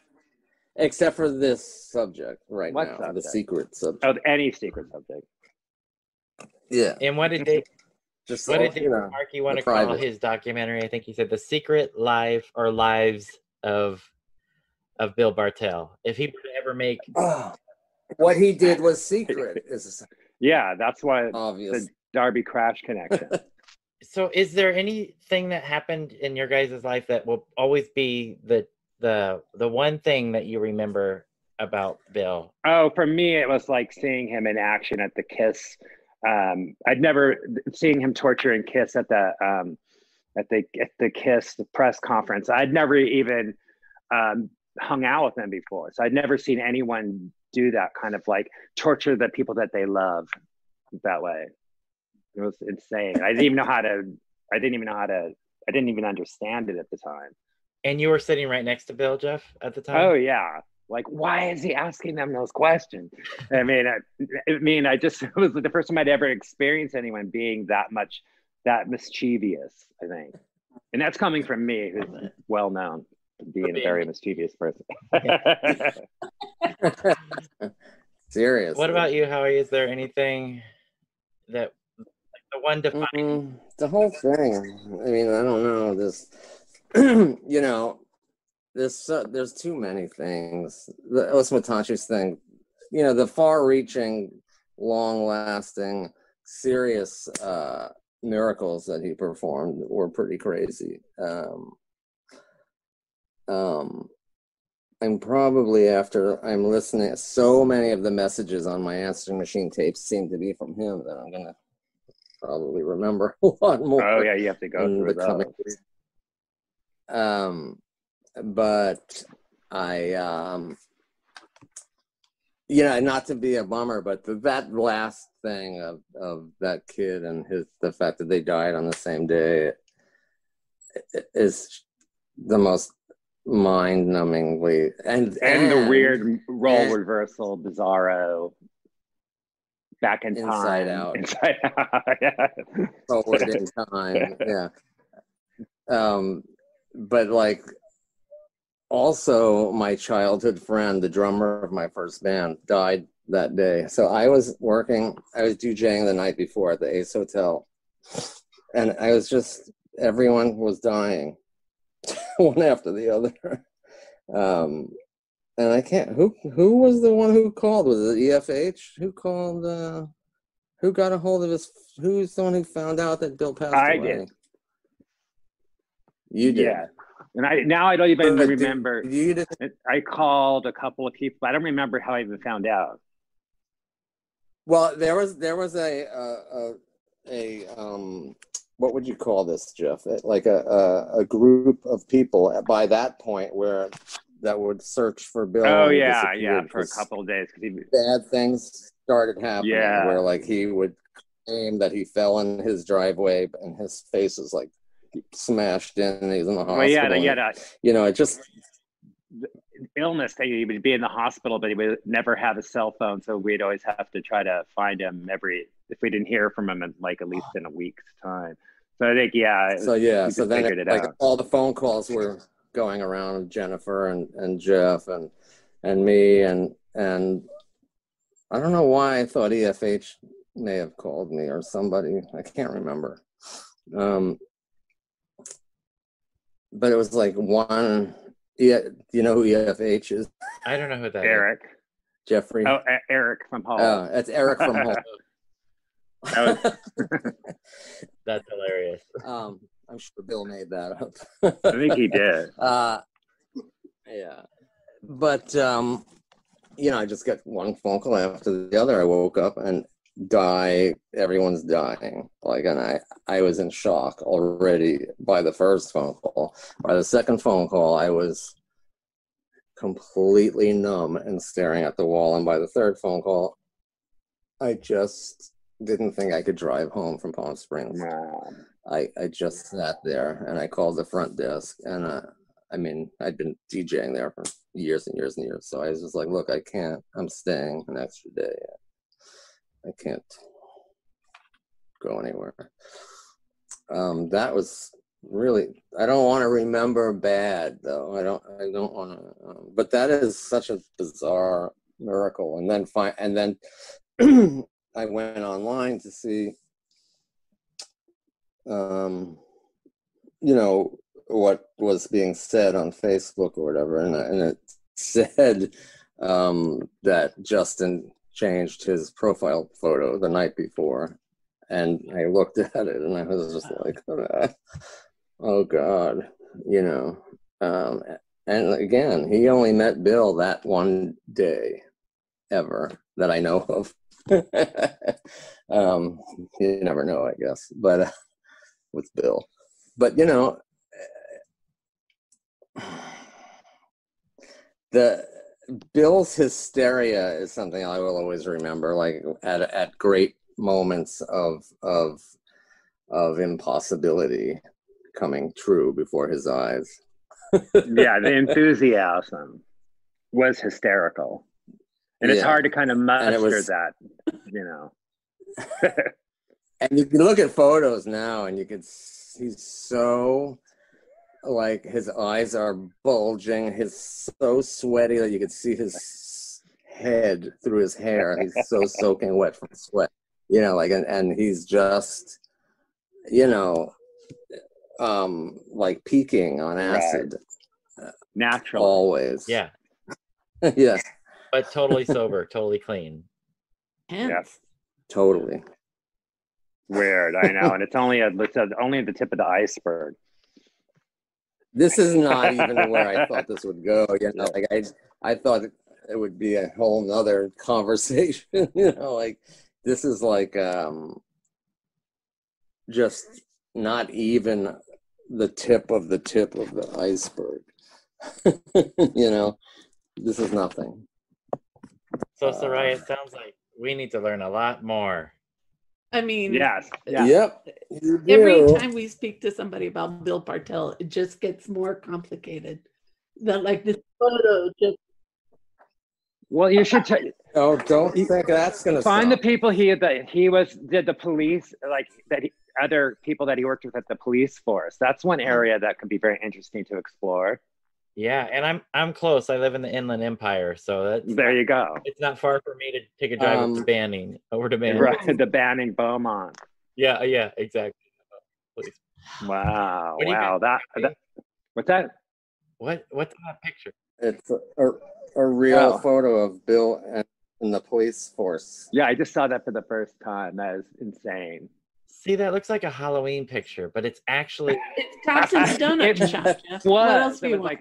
this subject right now, subject? The secret subject. Oh, any secret subject. Yeah. And what did Marky want to call his documentary? I think he said The Secret Life or Lives of Bill Bartell. If he were to ever make what he did was secret. Yeah, that's why obvious. The Darby Crash connection. So is there anything that happened in your guys' life that will always be the one thing that you remember about Bill? Oh, for me, it was like seeing him in action at the Kiss. I'd never seeing him torture and Kiss at the Kiss press conference. I'd never even hung out with him before, so I'd never seen anyone do that kind of like torture the people that they love that way. It was insane. I didn't even understand it at the time. And you were sitting right next to Bill, Jeff, at the time? Oh yeah. Like, why is he asking them those questions? I mean, it was the first time I'd ever experienced anyone being that mischievous, I think. And that's coming from me, who's well known for being a very mischievous person. Seriously. What about you, Howie? Is there anything that, like, the one defining? The whole thing. I mean, I don't know. This, you know, there's too many things. The Osmatachi's thing, you know, the far-reaching, long-lasting, serious miracles that he performed were pretty crazy. I'm probably, after I'm listening, so many of the messages on my answering machine tapes seem to be from him that I'm gonna probably remember a lot more. Oh yeah, you have to go through the coming. But I, you know, not to be a bummer, but that last thing of that kid and the fact that they died on the same day is the most mind-numbingly and the weird role reversal, bizarro, back in inside time, inside out, yeah. Forward in time, yeah. But like, also my childhood friend, the drummer of my first band, died that day. So I was DJing the night before at the Ace Hotel, and everyone was dying. One after the other. And I can't, who was the one who called? Was it EFH? Who called, who got a hold of who's the one who found out that Bill passed away? I did. You did? Yeah. And I don't even remember. I called a couple of people. I don't remember how I even found out. Well, there was a what would you call this, Jeff? Like a group of people by that point that would search for Bill. Oh yeah, for a couple of days because bad things started happening. Yeah, where like he would claim that he fell in his driveway and his face is like smashed in and he's in the hospital. Well, yeah, you know, it just illness. He would be in the hospital, but he would never have a cell phone, so we'd always have to try to find him if we didn't hear from him in like at least in a week's time. So I think so then like all the phone calls were going around with Jennifer and Jeff and me and I don't know why I thought EFH may have called me or somebody. I can't remember. But it was like one. Yeah, you know who EFH is? I don't know who that Eric. is. Jeffrey. Oh, Eric from Hall. Oh, that's Eric from Hall. That's hilarious. I'm sure Bill made that up. I think he did. Yeah. But, I just got one phone call after the other. I woke up and everyone's dying. And I was in shock already by the first phone call. By the second phone call, I was completely numb and staring at the wall. And by the third phone call, I just didn't think I could drive home from Palm Springs. Wow. I just sat there and I called the front desk, and I'd been DJing there for years and years and years. So I was just like, look, I can't, I'm staying an extra day. I can't go anywhere. That was really, I don't want to remember bad though. I don't want to, but that is such a bizarre miracle. And then I went online to see, what was being said on Facebook or whatever, and it said that Justin changed his profile photo the night before, and I looked at it and I was just like, oh God, and again, he only met Bill that one day ever that I know of. You never know, I guess, but with Bill, but the Bill's hysteria is something I will always remember, like at great moments of impossibility coming true before his eyes. Yeah, the enthusiasm was hysterical. And it's hard to kind of muster that, And you can look at photos now and he's so, like, his eyes are bulging. He's so sweaty that you could see his head through his hair. He's so soaking wet from sweat, and he's just, like peaking on acid. Right. Natural. Always. Yeah. Yeah. But totally sober, totally clean. Yes. Totally. Weird, I know. And it's only the tip of the iceberg. This is not even where I thought this would go. I thought it would be a whole nother conversation. This is like just not even the tip of the iceberg. This is nothing. So Soraya, it sounds like we need to learn a lot more. I mean, yes. Yep. Every time we speak to somebody about Bill Bartell, it just gets more complicated. This photo just. Well, you should. Don't think that's gonna find stop. the people did the police, other people that he worked with at the police force. That's one area that could be very interesting to explore. Yeah, and I'm close. I live in the Inland Empire, so there you go. It's not far for me to take a drive over to Banning. Right, the Banning Beaumont. Yeah, exactly. Please. Wow, what's that? What's that picture? It's a real photo of Bill and the police force. Yeah, I just saw that for the first time. That is insane. See, that looks like a Halloween picture, but it's actually it's Thompson's Donut Shop. Jeff. What else do you want?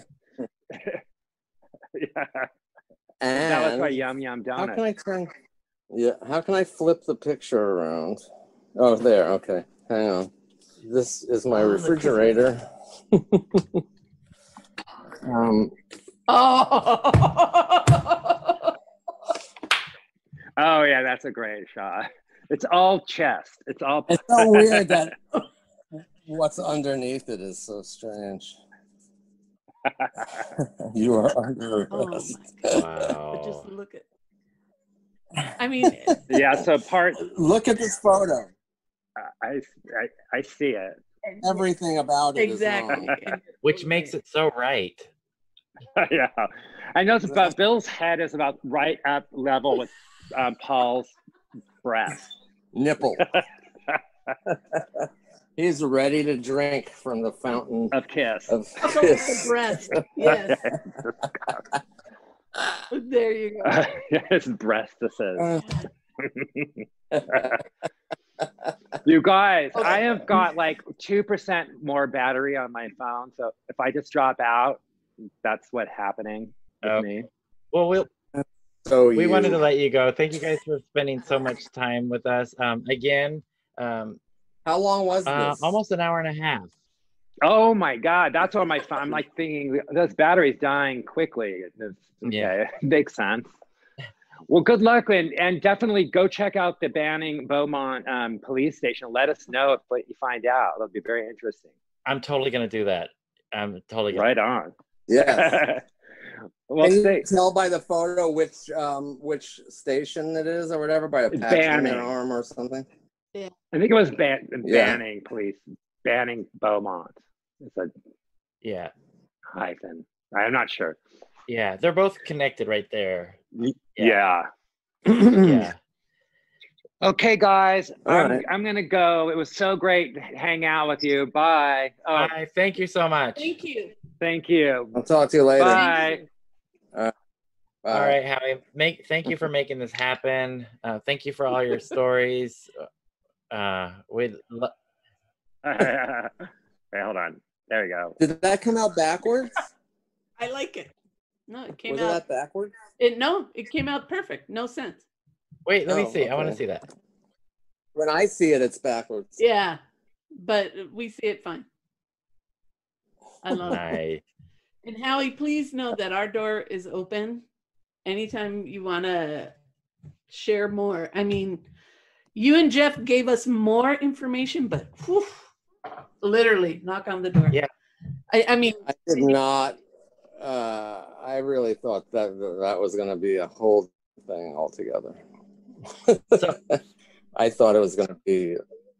Yeah. And that was my Yum Yum Donut. How can I flip the picture around? Oh, there. Okay, hang on. This is my refrigerator. Oh yeah, that's a great shot. It's all chest. It's so weird that what's underneath it is so strange. You are under arrest. Wow. Just look at. I mean. Yeah. So Look at this photo. I see it. Everything about it exactly. is wrong. Which makes it so right. Yeah. I know it's about Bill's head is about right up level with Paul's breast. Nipple. He's ready to drink from the fountain of kiss. The breast. Yes. There you go. His breast says. You guys, Okay. I have got like 2% more battery on my phone. So if I just drop out, that's what's happening with me. Well, we wanted to let you go. Thank you guys for spending so much time with us. Again, how long was this? Almost an hour and a half. Oh my God, that's what my phone. I'm like thinking this battery's dying quickly. Okay, makes sense. Well, good luck, and definitely go check out the Banning Beaumont police station. Let us know if what you find out. It'll be very interesting. I'm totally gonna do that. I'm totally right on. Yes. Well, can you tell by the photo which station it is or whatever, by a patch on their arm or something? Yeah, I think it was Banning police. Banning Beaumont. It's a hyphen. I'm not sure. Yeah, they're both connected right there. Yeah. Yeah. Okay, guys, right. I'm gonna go. It was so great to hang out with you. Bye. Bye. Thank you so much. Thank you. Thank you. I'll talk to you later. Bye. Bye. All right, Howie. Thank you for making this happen. Thank you for all your stories. Wait, hold on. There we go. Did that come out backwards? I like it. No, it came Was out. that backwards? It came out perfect. No sense. Wait, let me see. Okay. I want to see that. When I see it, it's backwards. Yeah, but we see it fine. I love it. And Howie, please know that our door is open anytime you want to share more. I mean, you and Jeff gave us more information, but whew, literally knock on the door. Yeah. I mean, I did not. I really thought that was going to be a whole thing altogether. I thought it was going to be.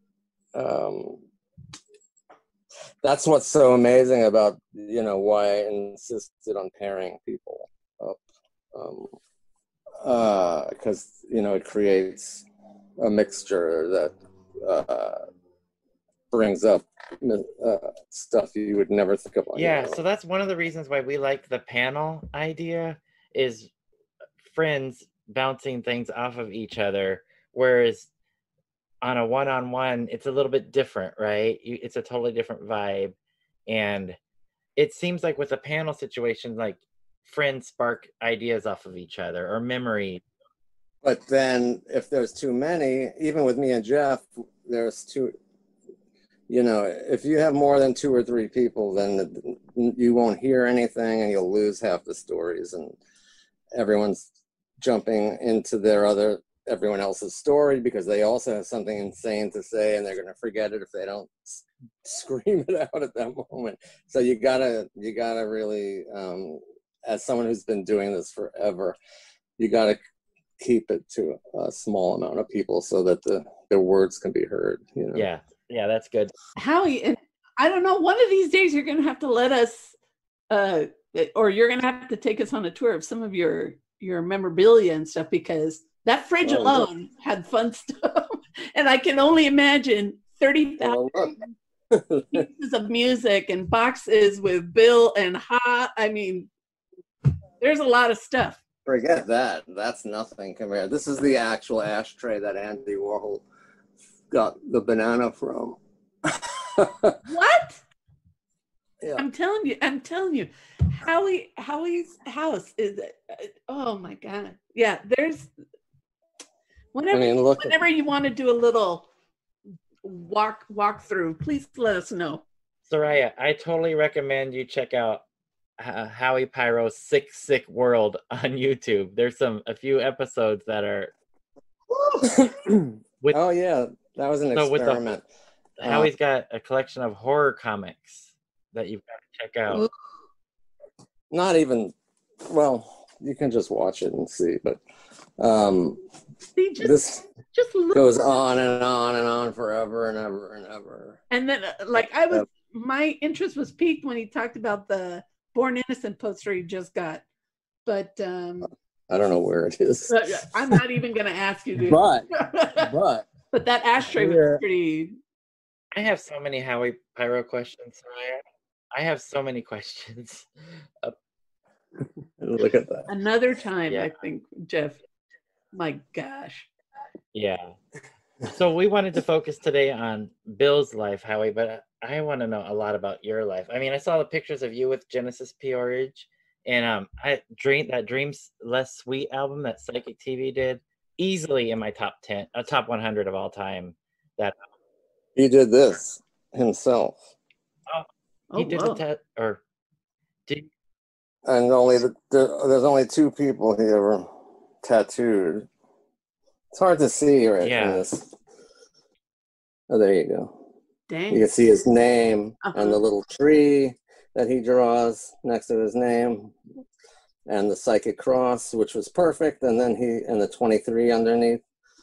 That's what's so amazing about why I insisted on pairing people up, because it creates a mixture that brings up stuff you would never think of. Yeah, so that's one of the reasons why we like the panel idea, is friends bouncing things off of each other, whereas on a one-on-one it's a little bit different, right? It's a totally different vibe, and it seems like with a panel situation, like friends spark ideas off of each other or memory. But then if there's too many, even with me and Jeff, there's two. If you have more than 2 or 3 people, then you won't hear anything and you'll lose half the stories, and everyone's jumping into everyone else's story because they also have something insane to say, and they're going to forget it if they don't scream it out at that moment. So you gotta really, as someone who's been doing this forever, you gotta keep it to a small amount of people so that the words can be heard. Yeah, that's good. Howie, and I don't know, one of these days you're going to have to let us, or you're going to have to take us on a tour of some of your memorabilia and stuff, because that fridge alone had fun stuff. And I can only imagine 30,000 pieces of music and boxes with Bill and Ha. I mean, there's a lot of stuff. Forget that. That's nothing compared. This is the actual ashtray that Andy Warhol got the banana from. What? Yeah. I'm telling you, Howie's house is, oh my God. Yeah, there's, whenever you want to do a little walk through, please let us know. Soraya, I totally recommend you check out Howie Pyro's Sick World on YouTube. There's a few episodes that are oh yeah, that was an experiment. Howie's got a collection of horror comics that you've got to check out. Not even, well, you can just watch it and see, but this just goes on and on and on forever and ever and ever. And then my interest was piqued when he talked about the Born Innocent poster he just got, but I don't know where it is. I'm not even going to ask you, dude. But that ashtray was pretty. I have so many Howie Pyro questions, Soraya. I have so many questions. Look at that. Another time, I think, Jeff. My gosh. Yeah. So we wanted to focus today on Bill's life, Howie, but I want to know a lot about your life. I mean, I saw the pictures of you with Genesis Peorage, and that Dreams Less Sweet album that Psychic TV did, easily in my top 10, top 100 of all time. That He did this himself. He did and there's only 2 people he ever tattooed. It's hard to see right in this. Oh, there you go. Dang. You can see his name and the little tree that he draws next to his name, and the psychic cross, which was perfect, and then and the 23 underneath.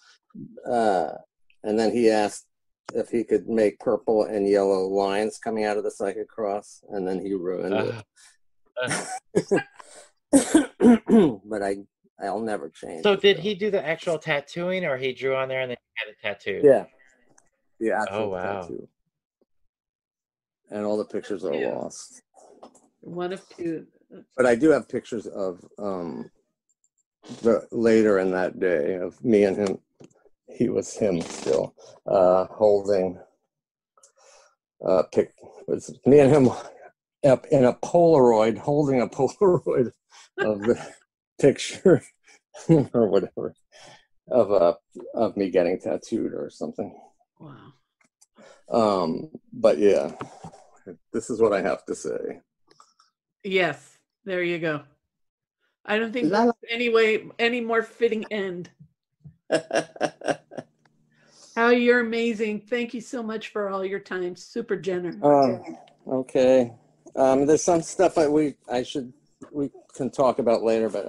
And then he asked if he could make purple and yellow lines coming out of the psychic cross, and then he ruined it. But I'll never change. So did he do the actual tattooing, or he drew on there and then he had it tattooed? Yeah. The actual tattoo. And all the pictures are lost. One of 2. But I do have pictures of later in that day of me and him. He was him still, holding was me and him up in a Polaroid, holding a Polaroid of the picture or whatever of me getting tattooed or something. Wow. But yeah, this is what I have to say. Yes, there you go. I don't think there's any more fitting end. How you're amazing. Thank you so much for all your time. Super generous. Okay. There's some stuff we can talk about later, but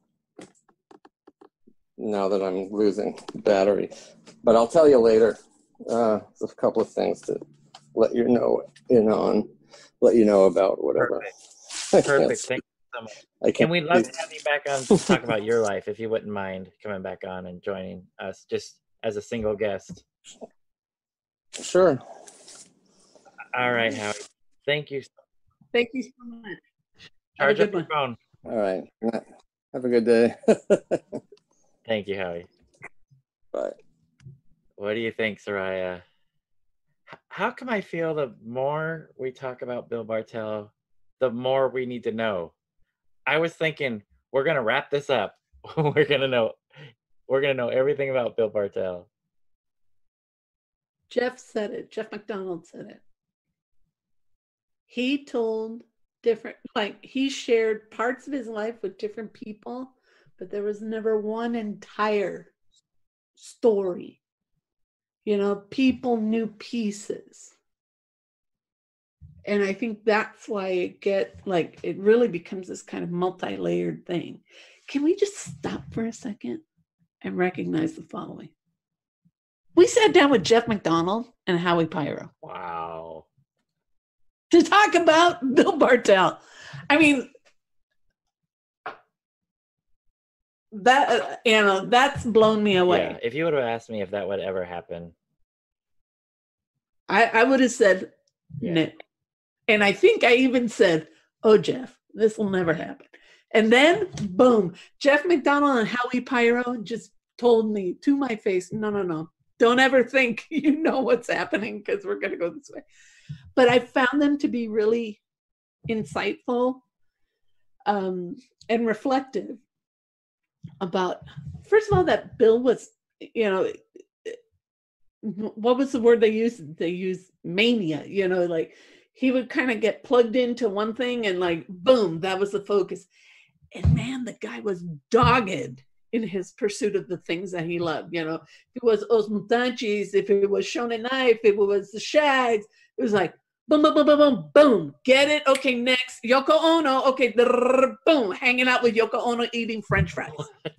now that I'm losing battery. But I'll tell you later. There's a couple of things to let you know about whatever. Perfect. Thank you so much. And we'd love to have you back on to talk about your life, if you wouldn't mind coming back on and joining us just as a single guest. Sure. All right, Howie. Thank you. Thank you so much. Charge up your phone. All right. Have a good day. Thank you, Howie. Bye. What do you think, Soraya? How come I feel the more we talk about Bill Bartell, the more we need to know? I was thinking we're gonna wrap this up. We're gonna know everything about Bill Bartell. Jeff said it. Jeff McDonald said it. He told he shared parts of his life with different people, but there was never one entire story. People knew pieces. And I think that's why it really becomes this kind of multi-layered thing. Can we just stop for a second and recognize the following? We sat down with Jeff McDonald and Howie Pyro. Wow. To talk about Bill Bartell. I mean, that's blown me away. Yeah, if you would have asked me if that would ever happen, I would have said no. And I think I even said, "Oh, Jeff, this will never happen." And then, boom, Jeff McDonald and Howie Pyro just told me to my face, no, don't ever think you know what's happening because we're going to go this way. But I found them to be really insightful and reflective about, first of all, that Bill was, what was the word they used? They used mania, he would kind of get plugged into one thing and boom, that was the focus. And man, the guy was dogged in his pursuit of the things that he loved. If it was Os Mutantes, if it was Shonen Knife, if it was the Shags, it was like, boom, boom, boom, boom, boom, boom. Get it? Okay, next. Yoko Ono. Okay, boom. Hanging out with Yoko Ono eating French fries.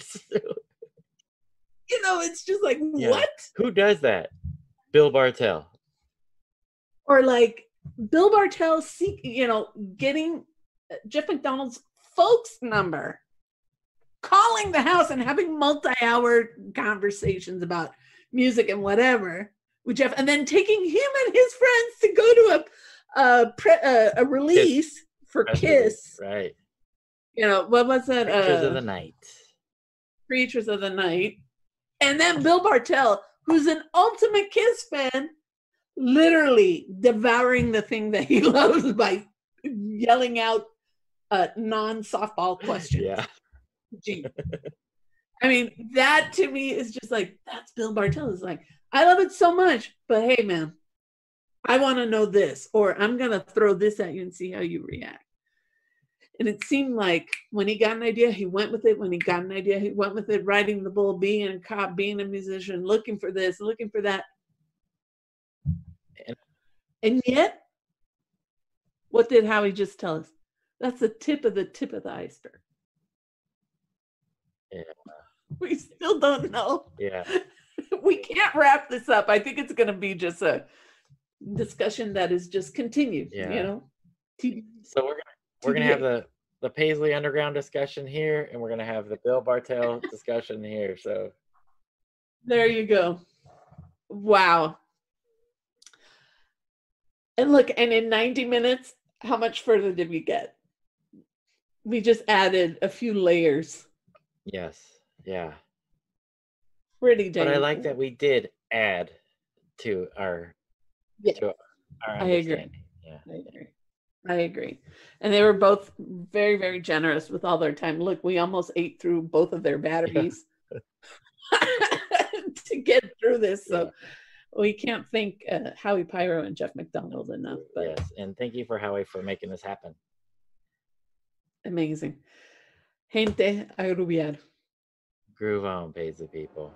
It's just like, what? Who does that? Bill Bartell. Or Bill Bartell, getting Jeff McDonald's folks number, calling the house and having multi-hour conversations about music and whatever with Jeff, and then taking him and his friends to go to a release for Kiss. Right. What was that? Creatures of the Night. Creatures of the Night. And then Bill Bartell, who's an ultimate Kiss fan, literally devouring the thing that he loves by yelling out non-softball questions. Yeah. Gee. I mean, that to me is just like, that's Bill Bartell. Is like, I love it so much, but hey, man, I want to know this, or I'm going to throw this at you and see how you react. And it seemed like when he got an idea, he went with it. When he got an idea, he went with it, riding the bull, being a cop, being a musician, looking for this, looking for that. And yet, what did Howie just tell us? That's the tip of the iceberg. Yeah. We still don't know. Yeah. We can't wrap this up. I think it's going to be just a discussion that is just continued. Yeah. You know. So we're gonna have the Paisley Underground discussion here, and we're gonna have the Bill Bartell discussion here. So there you go. Wow. And look, and in 90 minutes, how much further did we get? We just added a few layers. Yes. Yeah. Pretty dang. But I like that we did add to our I agree. Yeah. I agree. And they were both very, very generous with all their time. Look, we almost ate through both of their batteries to get through this. So we can't thank Howie Pyro and Jeff McDonald enough. But yes, and thank you for Howie for making this happen. Amazing. Gente a rubiar. Groove on, Paisley people.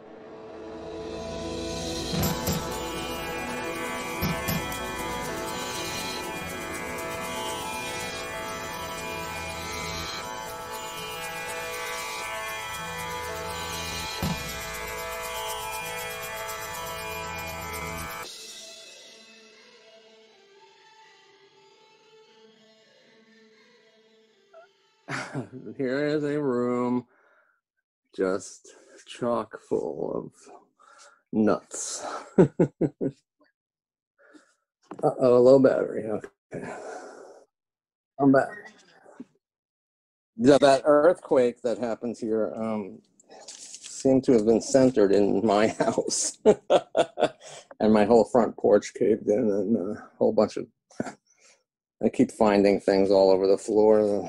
Here is a room just chock full of nuts. Uh-oh, low battery. Okay. I'm back. Yeah, that earthquake that happened here seemed to have been centered in my house. And my whole front porch caved in, and a whole bunch of... I keep finding things all over the floor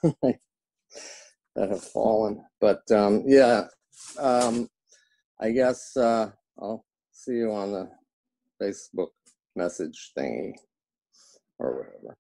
that have fallen. But yeah, I guess I'll see you on the Facebook message thingy or whatever.